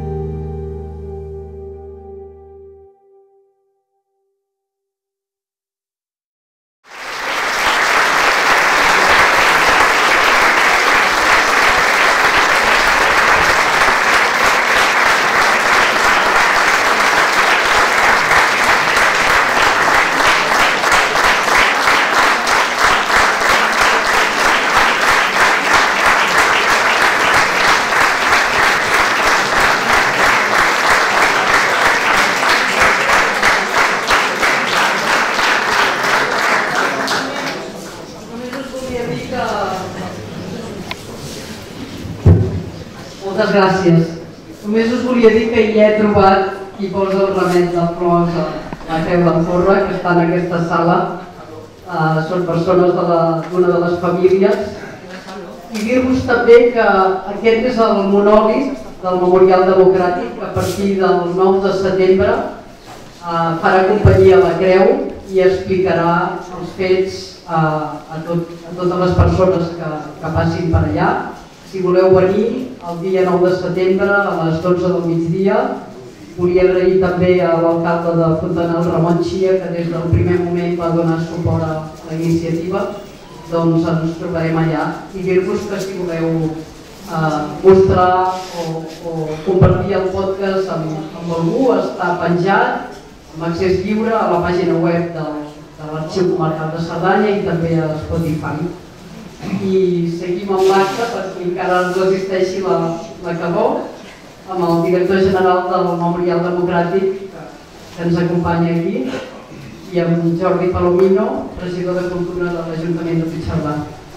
Moltes gràcies. Només us volia dir que hi he trobat qui posa el ramet de flors a la creu de Forra, que està en aquesta sala. Uh, són persones d'una de, de les famílies. I dir-vos també que aquest és el monòlit del Memorial Democràtic, que a partir del nou de setembre uh, farà companyia a la creu i explicarà els fets uh, a, tot, a totes les persones que, que passin per allà. Si voleu venir el dia nou de setembre a les dotze del migdia, volia agrair també a l'alcalde de Fontanals, Ramon Xia, que des del primer moment va donar suport a la iniciativa, doncs ens trobarem allà. I dir-vos que si voleu eh, mostrar o, o compartir el podcast amb, amb algú, està penjat amb accés lliure a la pàgina web del, de l'Arxiu Comarcal de Cerdanya i també a Spotify. I seguim amb l'acte perquè encara ens resisteixi la, la calor amb el director general del Memorial Democràtic que ens acompanya aquí i amb Jordi Palomino, regidor de Cultura de l'Ajuntament de Puigcerdà.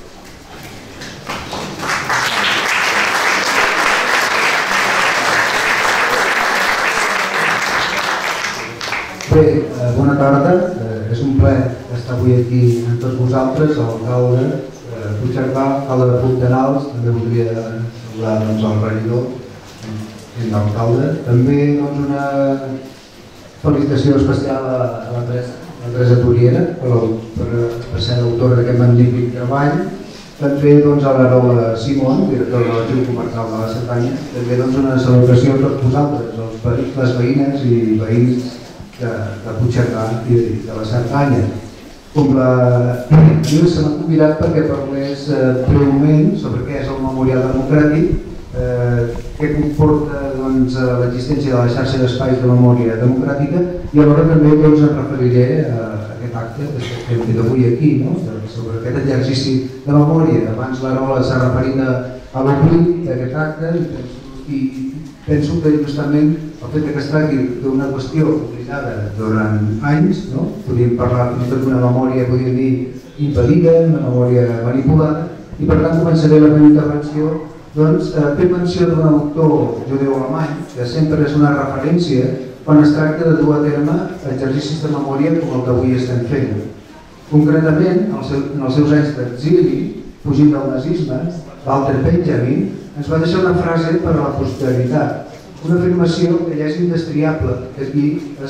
Bé, eh, bona tarda. Eh, és un plaer estar avui aquí amb tots vosaltres, l'alcalde Puigcerdà, alcalde de Fontanals, també voldria saludar doncs, el regidor i l'alcalde. També doncs, una felicitació especial a, a la Teresa Turiera per, per, per ser l'autora d'aquest magnífic treball. També doncs, a l'Arola Simón, director de l'Arxiu Comarcal de la Cerdanya. També doncs, una celebració a tots vosaltres, els veïns, les veïnes i veïns de, de Puigcerdà i de la Cerdanya. Com la... Jo se m'ha convidat perquè parlés eh, breument sobre què és el Memorial Democràtic, eh, què comporta doncs, l'existència de la xarxa d'espais de memòria democràtica i alhora també doncs, em referiré a aquest acte que hem fet avui aquí, no? Sobre aquest exercici de memòria. Abans l'Arola s'ha referit a l'oblit d'aquest acte i penso que justament el fet que es tracti d'una qüestió oblidada durant anys, no? Podríem parlar fins i tot d'una memòria, podríem dir, impedida, una memòria manipulada, i per tant començaré la meva intervenció doncs, fent menció d'un autor judeu-alemany que sempre és una referència quan es tracta de dur a terme exercicis de memòria com el que avui estem fent. Concretament, en els seus anys d'exili, fugint del nazisme, Walter Benjamin ens va deixar una frase per a la posteritat, una afirmació que ja és indestriable, que aquí es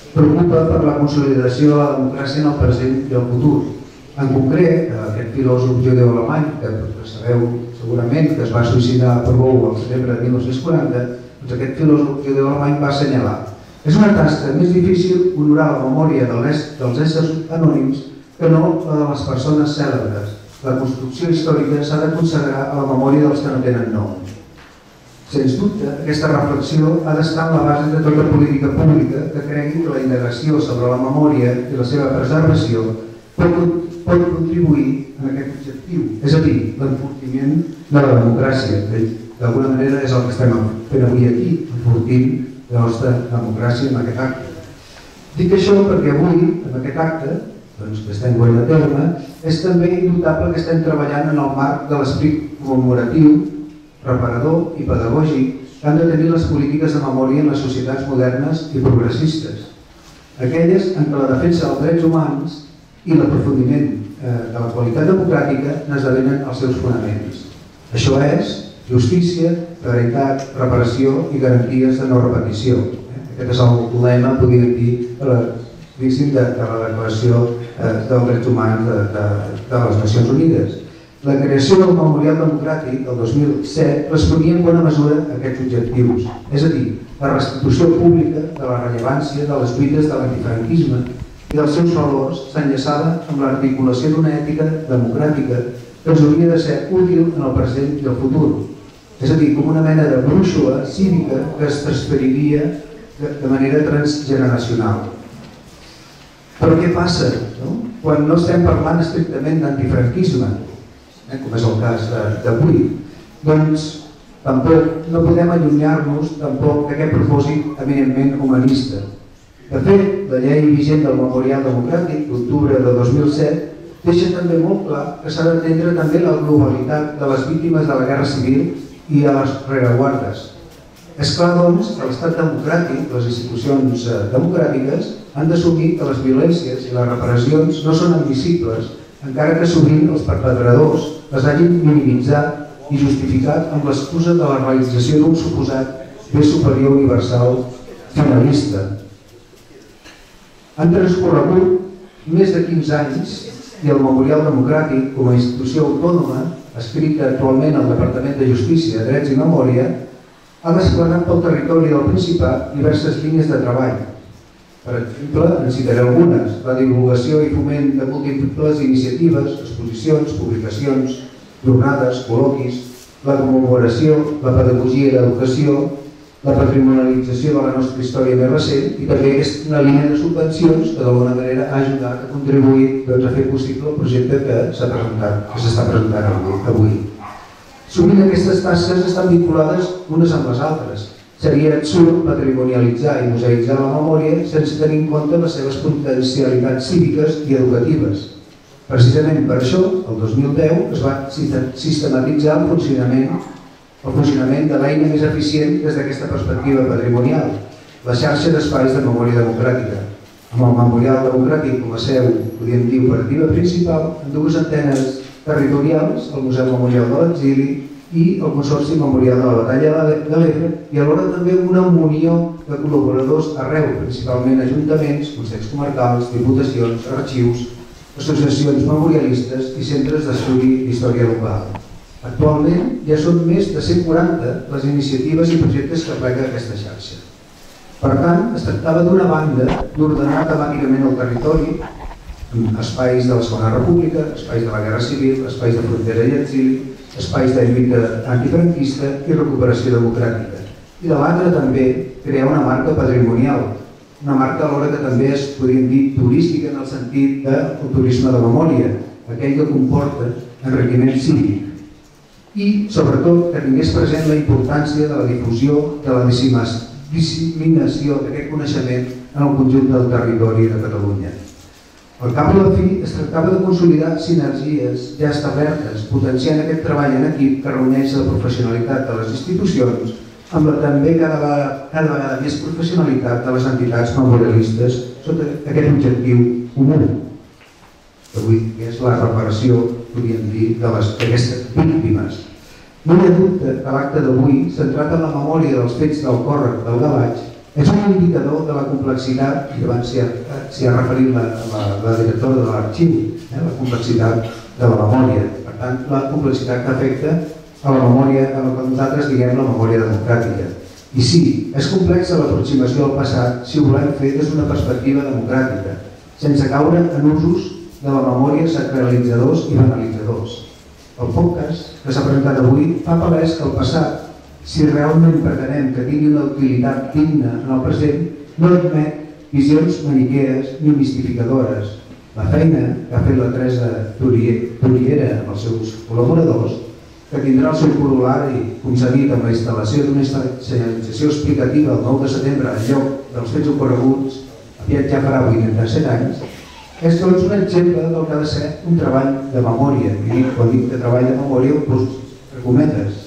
preocupa per la consolidació de la democràcia en el present i el futur. En concret, aquest filòsof judeu-alemany, que sabeu segurament que es va suïcidar per bou al setembre de mil nou-cents quaranta, doncs aquest filòsof judeu-alemany va assenyalar: és una tasca més difícil honorar la memòria dels éssers anònims que no la de les persones cèlebres. La construcció històrica s'ha de consagrar a la memòria dels que no tenen nom. Sens dubte, aquesta reflexió ha d'estar en la base de tota política pública que cregui que la indagació sobre la memòria i la seva preservació pot, pot contribuir en aquest objectiu, és a dir, l'enfortiment de la democràcia, que d'alguna manera és el que estem fent avui aquí, enfortint la nostra democràcia en aquest acte. Dic això perquè avui, en aquest acte, doncs, que estem guanyant a terme, és també indubtable que estem treballant en el marc de l'esperit commemoratiu, reparador i pedagògic que han de tenir les polítiques de memòria en les societats modernes i progressistes, aquelles en què la defensa dels drets humans i l'aprofundiment de la qualitat democràtica n'esdevenen els seus fonaments. Això és justícia, veritat, reparació i garanties de no repetició. Aquest és el lema, podríem dir, de la Declaració dels Drets Humans de les Nacions Unides. La creació del Memorial Democràtic del dos mil set responia en bona mesura a aquests objectius, és a dir, la restitució pública de la rellevància de les lluites de l'antifranquisme i dels seus valors s'enllaçava amb l'articulació d'una ètica democràtica que ens hauria de ser útil en el present i el futur, és a dir, com una mena de brúixola cívica que es transferiria de manera transgeneracional. Però què passa quan no estem parlant estrictament d'antifranquisme, com és el cas d'avui? Doncs tampoc no podem allunyar-nos tampoc d'aquest propòsit eminentment humanista. De fet, la llei vigent del Memorial Democràtic d'octubre de dos mil set deixa també molt clar que s'ha d'atendre també la globalitat de les víctimes de la Guerra Civil i a les rereguardes. És clar, doncs, que l'estat democràtic, les institucions democràtiques, han d'assumir que les violències i les repressions no són admissibles, encara que sovint els perpetradors les hagin minimitzat i justificat amb l'excusa de la realització d'un suposat bé superior universal finalista. Han transcorregut més de quinze anys i el Memorial Democràtic, com a institució autònoma, adscrita actualment al Departament de Justícia, Drets i Memòria, ha desplegat pel territori del Principat diverses línies de treball. Per exemple, en citaré algunes: la divulgació i foment de múltiples iniciatives, exposicions, publicacions, jornades, col·loquis, la commemoració, la pedagogia i l'educació, la patrimonialització de la nostra història més recent i també una línia de subvencions que d'alguna manera ha ajudat a contribuir a fer possible el projecte que s'està presentant avui. Sovint aquestes tasques estan vinculades unes amb les altres. Seria absurd patrimonialitzar i museïtzar la memòria sense tenir en compte les seves potencialitats cíviques i educatives. Precisament per això, el dos mil deu es va sistematitzar el funcionament, el funcionament de l'eina més eficient des d'aquesta perspectiva patrimonial, la xarxa d'espais de memòria democràtica, amb el Memorial Democràtic com a seu, podríem dir, operativa principal, en dues antenes territorials, el Museu Memorial de l'Exili i el Consorci Memorial de la Batalla de l'Ebre, i alhora també una unió de col·laboradors arreu, principalment ajuntaments, consells comarcals, diputacions, arxius, associacions memorialistes i centres d'estudi d'història local. Actualment ja són més de cent quaranta les iniciatives i projectes que aplega aquesta xarxa. Per tant, es tractava d'una banda d'ordenar temàticament el territori, espais de la Segona República, espais de la Guerra Civil, espais de frontera i exili, espais de lluita antifranquista i recuperació democràtica. I de l'altra també crear una marca patrimonial, una marca alhora que també es podria dir turística en el sentit del turisme de memòria, aquell que comporta enriquiment cívic. I, sobretot, que tingués present la importància de la difusió, de la disseminació d'aquest coneixement en el conjunt del territori de Catalunya. Al cap i a la fi, es tractava de consolidar sinergies ja establertes, potenciant aquest treball en equip que reuneix la professionalitat de les institucions amb la també cada vegada més professionalitat de les entitats memorialistes sota aquest objectiu comú, que avui és la reparació, podríem dir, d'aquestes víctimes. No hi ha dubte que l'acte d'avui, centrat en la memòria dels fets del còrrec del Gavatx, És un indicador de la complexitat, i abans s'hi ha referit la directora de l'arxiu, la complexitat de la memòria. Per tant, la complexitat que afecta a la memòria, a la que nosaltres diguem la memòria democràtica. I sí, és complexa l'aproximació al passat si ho volem fer des d'una perspectiva democràtica, sense caure en usos de la memòria sacralitzadors i banalitzadors. El podcast que s'ha presentat avui fa palès que el passat, si realment pretenem que tingui una utilitat digna en el present, no admet visions maniquees ni mistificadores. La feina que ha fet la Teresa Turiera amb els seus col·laboradors, que tindrà el seu corol·lari concedit amb la instal·lació d'una senyalització explicativa el nou de setembre en lloc dels fets ocorreguts, aviat ja farà vuitanta-set anys, és doncs un exemple del que ha de ser un treball de memòria. I quan dic de treball de memòria ho poso entre cometes.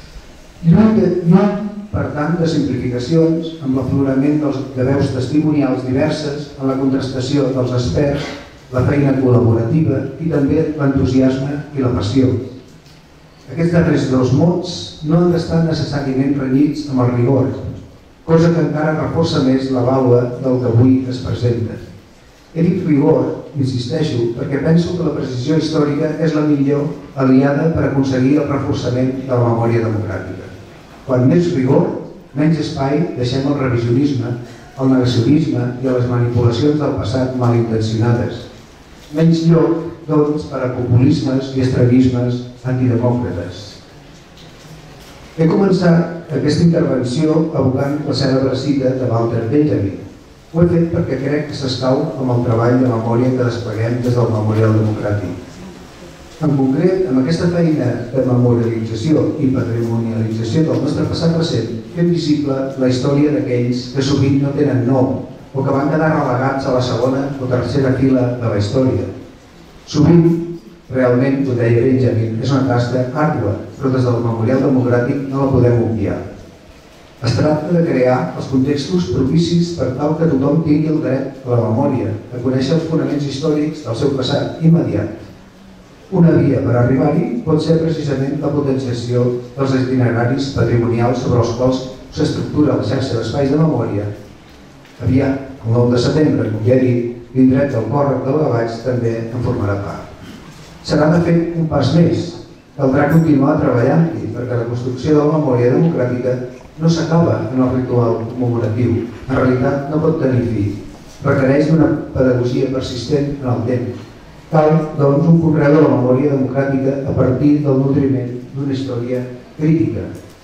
Lluny, per tant, de simplificacions, amb l'aflorament de veus testimonials diverses, en la contrastació dels experts, la feina col·laborativa i també l'entusiasme i la passió. Aquests darrers dos mots no han d'estar necessàriament renyits amb el rigor, cosa que encara reforça més la vàlua del que avui es presenta. He dit rigor, insisteixo, perquè penso que la precisió històrica és la millor aliada per aconseguir el reforçament de la memòria democràtica. Quan més rigor, menys espai deixem al revisionisme, al negacionisme i a les manipulacions del passat malintencionades. Menys lloc, doncs, per a populismes i extremismes antidemòcrates. He començat aquesta intervenció evocant la cèlebre cita de Walter Benjamin. Ho he fet perquè crec que s'escau amb el treball de memòria que despleguem des del Memorial Democràtic. En concret, amb aquesta feina de memorialització i patrimonialització del nostre passat recent, fem visible la història d'aquells que sovint no tenen nom o que van quedar relegats a la segona o tercera fila de la història. Sovint, realment, ho deia Benjamin, és una tasca àrdua, però des del Memorial Democràtic no la podem obviar. Es tracta de crear els contextos propicis per tal que tothom tingui el dret a la memòria, a conèixer els fonaments històrics del seu passat immediat. Una via per arribar-hi pot ser precisament la potenciació dels itineraris patrimonials sobre els quals s'estructura la xarxa d'espais de memòria. Aviat, el nou de setembre, com ja he dit, l'indret del còrrec del Gavatx també en formarà part. Serà de fet un pas més. Caldrà continuar treballant-hi perquè la construcció de la memòria democràtica no s'acaba en el ritual commemoratiu. En realitat no pot tenir fi. Requereix d'una pedagogia persistent en el temps. Cal, doncs, un conreu de la memòria democràtica a partir del nutriment d'una història crítica.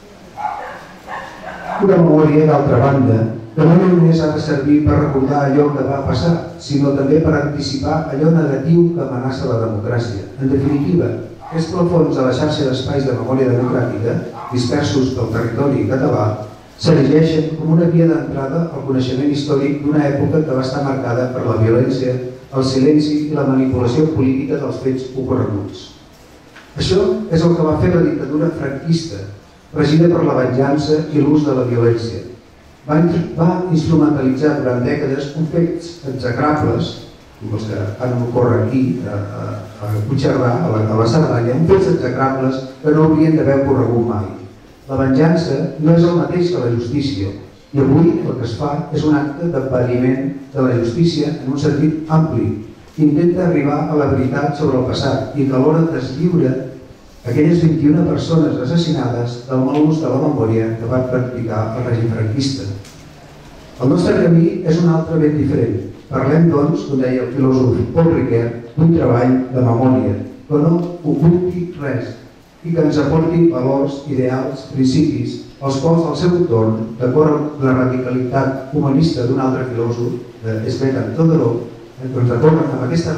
Una memòria, d'altra banda, que no només ha de servir per recordar allò que va passar, sinó també per anticipar allò negatiu que amenaça la democràcia. En definitiva, aquests plafons de la xarxa d'espais de memòria democràtica, dispersos pel territori català, s'erigeixen com una via d'entrada al coneixement històric d'una època que va estar marcada per la violència, el silenci i la manipulació política dels fets ocorreguts. Això és el que va fer la dictadura franquista, regida per la venjança i l'ús de la violència. Va instrumentalitzar durant dècades uns fets execrables, com els que han ocórrer aquí, a Puigcerdà, a la Cerdanya, uns fets execrables que no haurien d'haver ocorregut mai. La venjança no és el mateix que la justícia, i avui el que es fa és un acte d'envaïment de la justícia en un sentit ampli. Intenta arribar a la veritat sobre el passat i que alhora deslliura aquelles vint-i-una persones assassinades del mal ús de la memòria que va practicar el règim franquista. El nostre camí és un altre ben diferent. Parlem, doncs, com deia el filòsof Paul Ricoeur, d'un treball de memòria que no oculti res i que ens aporti valors, ideals, principis, els quals, al seu torn, d'acord amb la radicalitat humanista d'un altre filòsof, Tzvetan Todorov, doncs d'acord amb aquesta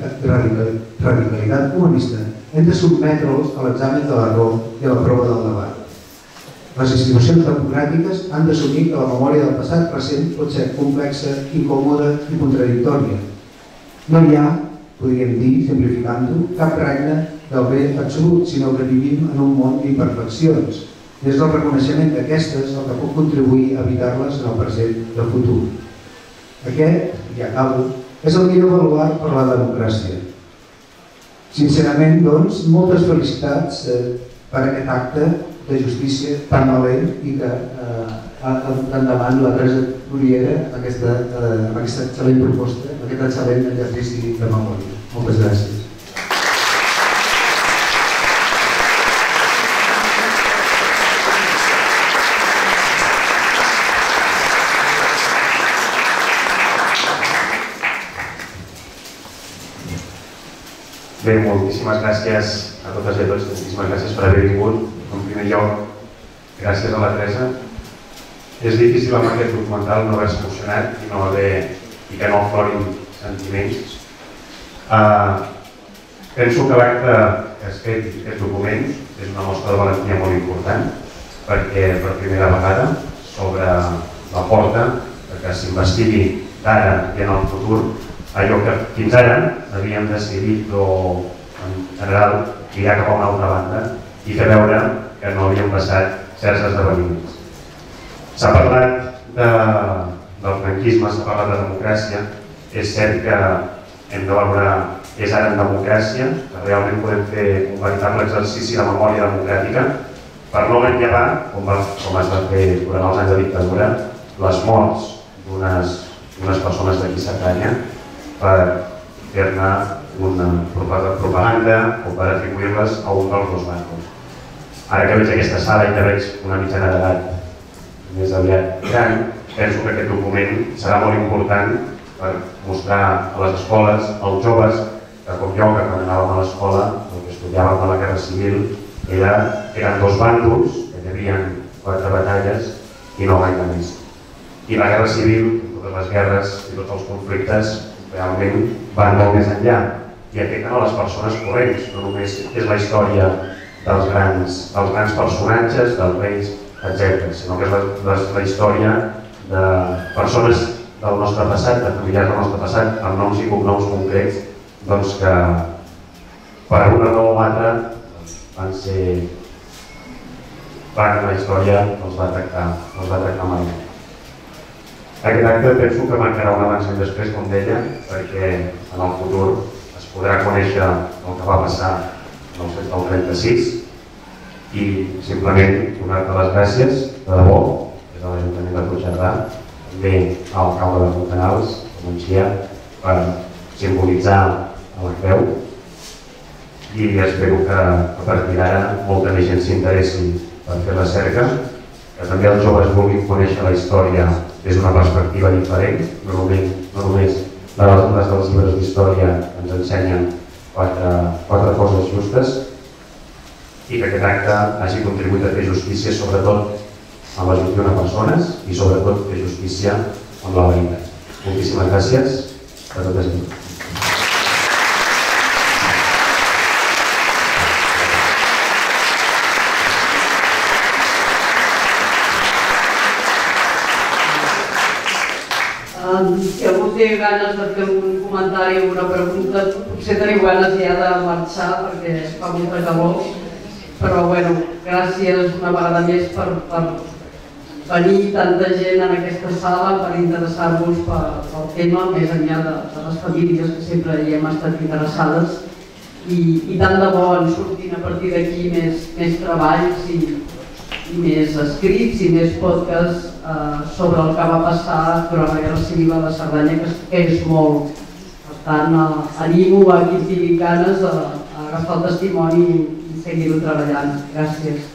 radicalitat humanista, hem de sotmetre'ls a l'examen de l'error i a la prova del debat. Les institucions democràtiques han d'assumir que la memòria del passat recent pot ser complexa, incòmoda i contradictòria. No hi ha, podríem dir, simplificant-ho, cap regne del bé absolut, sinó que vivim en un món d'imperfeccions. És el reconeixement d'aquestes el que pot contribuir a evitar-les en el present i el futur. Aquest, i acabo, és el millor baluard per la democràcia. Sincerament, doncs, moltes felicitats per aquest acte de justícia tan valent i que endavant la Teresa Noriega amb aquesta excel·lent proposta, amb aquest excel·lent exercici de memòria. Moltes gràcies. Bé, moltíssimes gràcies a totes i a tots, moltíssimes gràcies per haver vingut. En primer lloc, gràcies a la Teresa. És difícil amb aquest documental no haver-se emocionat i, no haver, i que no aflorin sentiments. Uh, penso que l'acte que es fet aquest document és una mostra de valentia molt important perquè per primera vegada s'obre la porta que s'investigui d'ara i en el futur allò que fins ara havíem decidit o en general mirar cap a una altra banda i fer veure que no havien passat certs esdeveniments. S'ha parlat de, del franquisme, s'ha parlat de democràcia. És cert que hem de valorar que és ara en democràcia, que realment podem fer un veritable exercici de memòria democràtica per no manllevar, com, va, com es va fer durant els anys de dictadura, les morts d'unes persones d'aquí Cerdanya per fer-ne una propaganda o per atribuir-les a un dels dos bàndols. Ara que veig aquesta sala i que veig una mitjana d'edat més aviat gran, penso que aquest document serà molt important per mostrar a les escoles, als joves, que com jo, que quan anàvem a l'escola, que estudiàvem a la Guerra Civil, era, eren dos bàndols, que hi havia quatre batalles i no gaire més. I la Guerra Civil, totes les guerres i tots els conflictes, realment van molt més enllà i afecten a les persones corrents. No només és la història dels grans, dels grans personatges, dels reis, etcètera, sinó que és la, la, la història de persones del nostre passat, de familiars del nostre passat, amb noms i cognoms concrets, doncs que per una raó o altra van ser... van la història els va tractar, els va tractar malament. Aquest acte penso que marcarà un abans i un després, com deia, perquè en el futur es podrà conèixer el que va passar en el trenta-sis i simplement donar-te les gràcies, de debò, des de l'Ajuntament de Puigcerdà, també a l'alcalde de Fontanals, a Montsià, per simbolitzar a la creu i espero que a partir d'ara molta més gent s'interessi per fer la cerca, que també els joves vulguin conèixer la història des d'una perspectiva diferent, no només, no només de les notes dels llibres d'història que ens ensenyen quatre, quatre coses justes, i que aquest acte hagi contribuït a fer justícia sobretot amb les vint i una persones i sobretot fer justícia amb la veritat. Moltíssimes gràcies a totes i tots. Si algú té ganes de fer un comentari o una pregunta, potser teniu ganes ja de marxar perquè fa molta calor, però bueno, gràcies una vegada més per, per venir tanta gent en aquesta sala, per interessar-vos pel tema, més enllà de, de les famílies que sempre hi hem estat interessades, i, i tant de bo en surtin a partir d'aquí més, més treballs i, i més escrits i més podcasts eh, sobre el que va passar durant la Guerra Civil a la Cerdanya, que, que és molt. Per tant, eh, animo a qui tingui ganes a, a agafar el testimoni i seguir-ho treballant. Gràcies.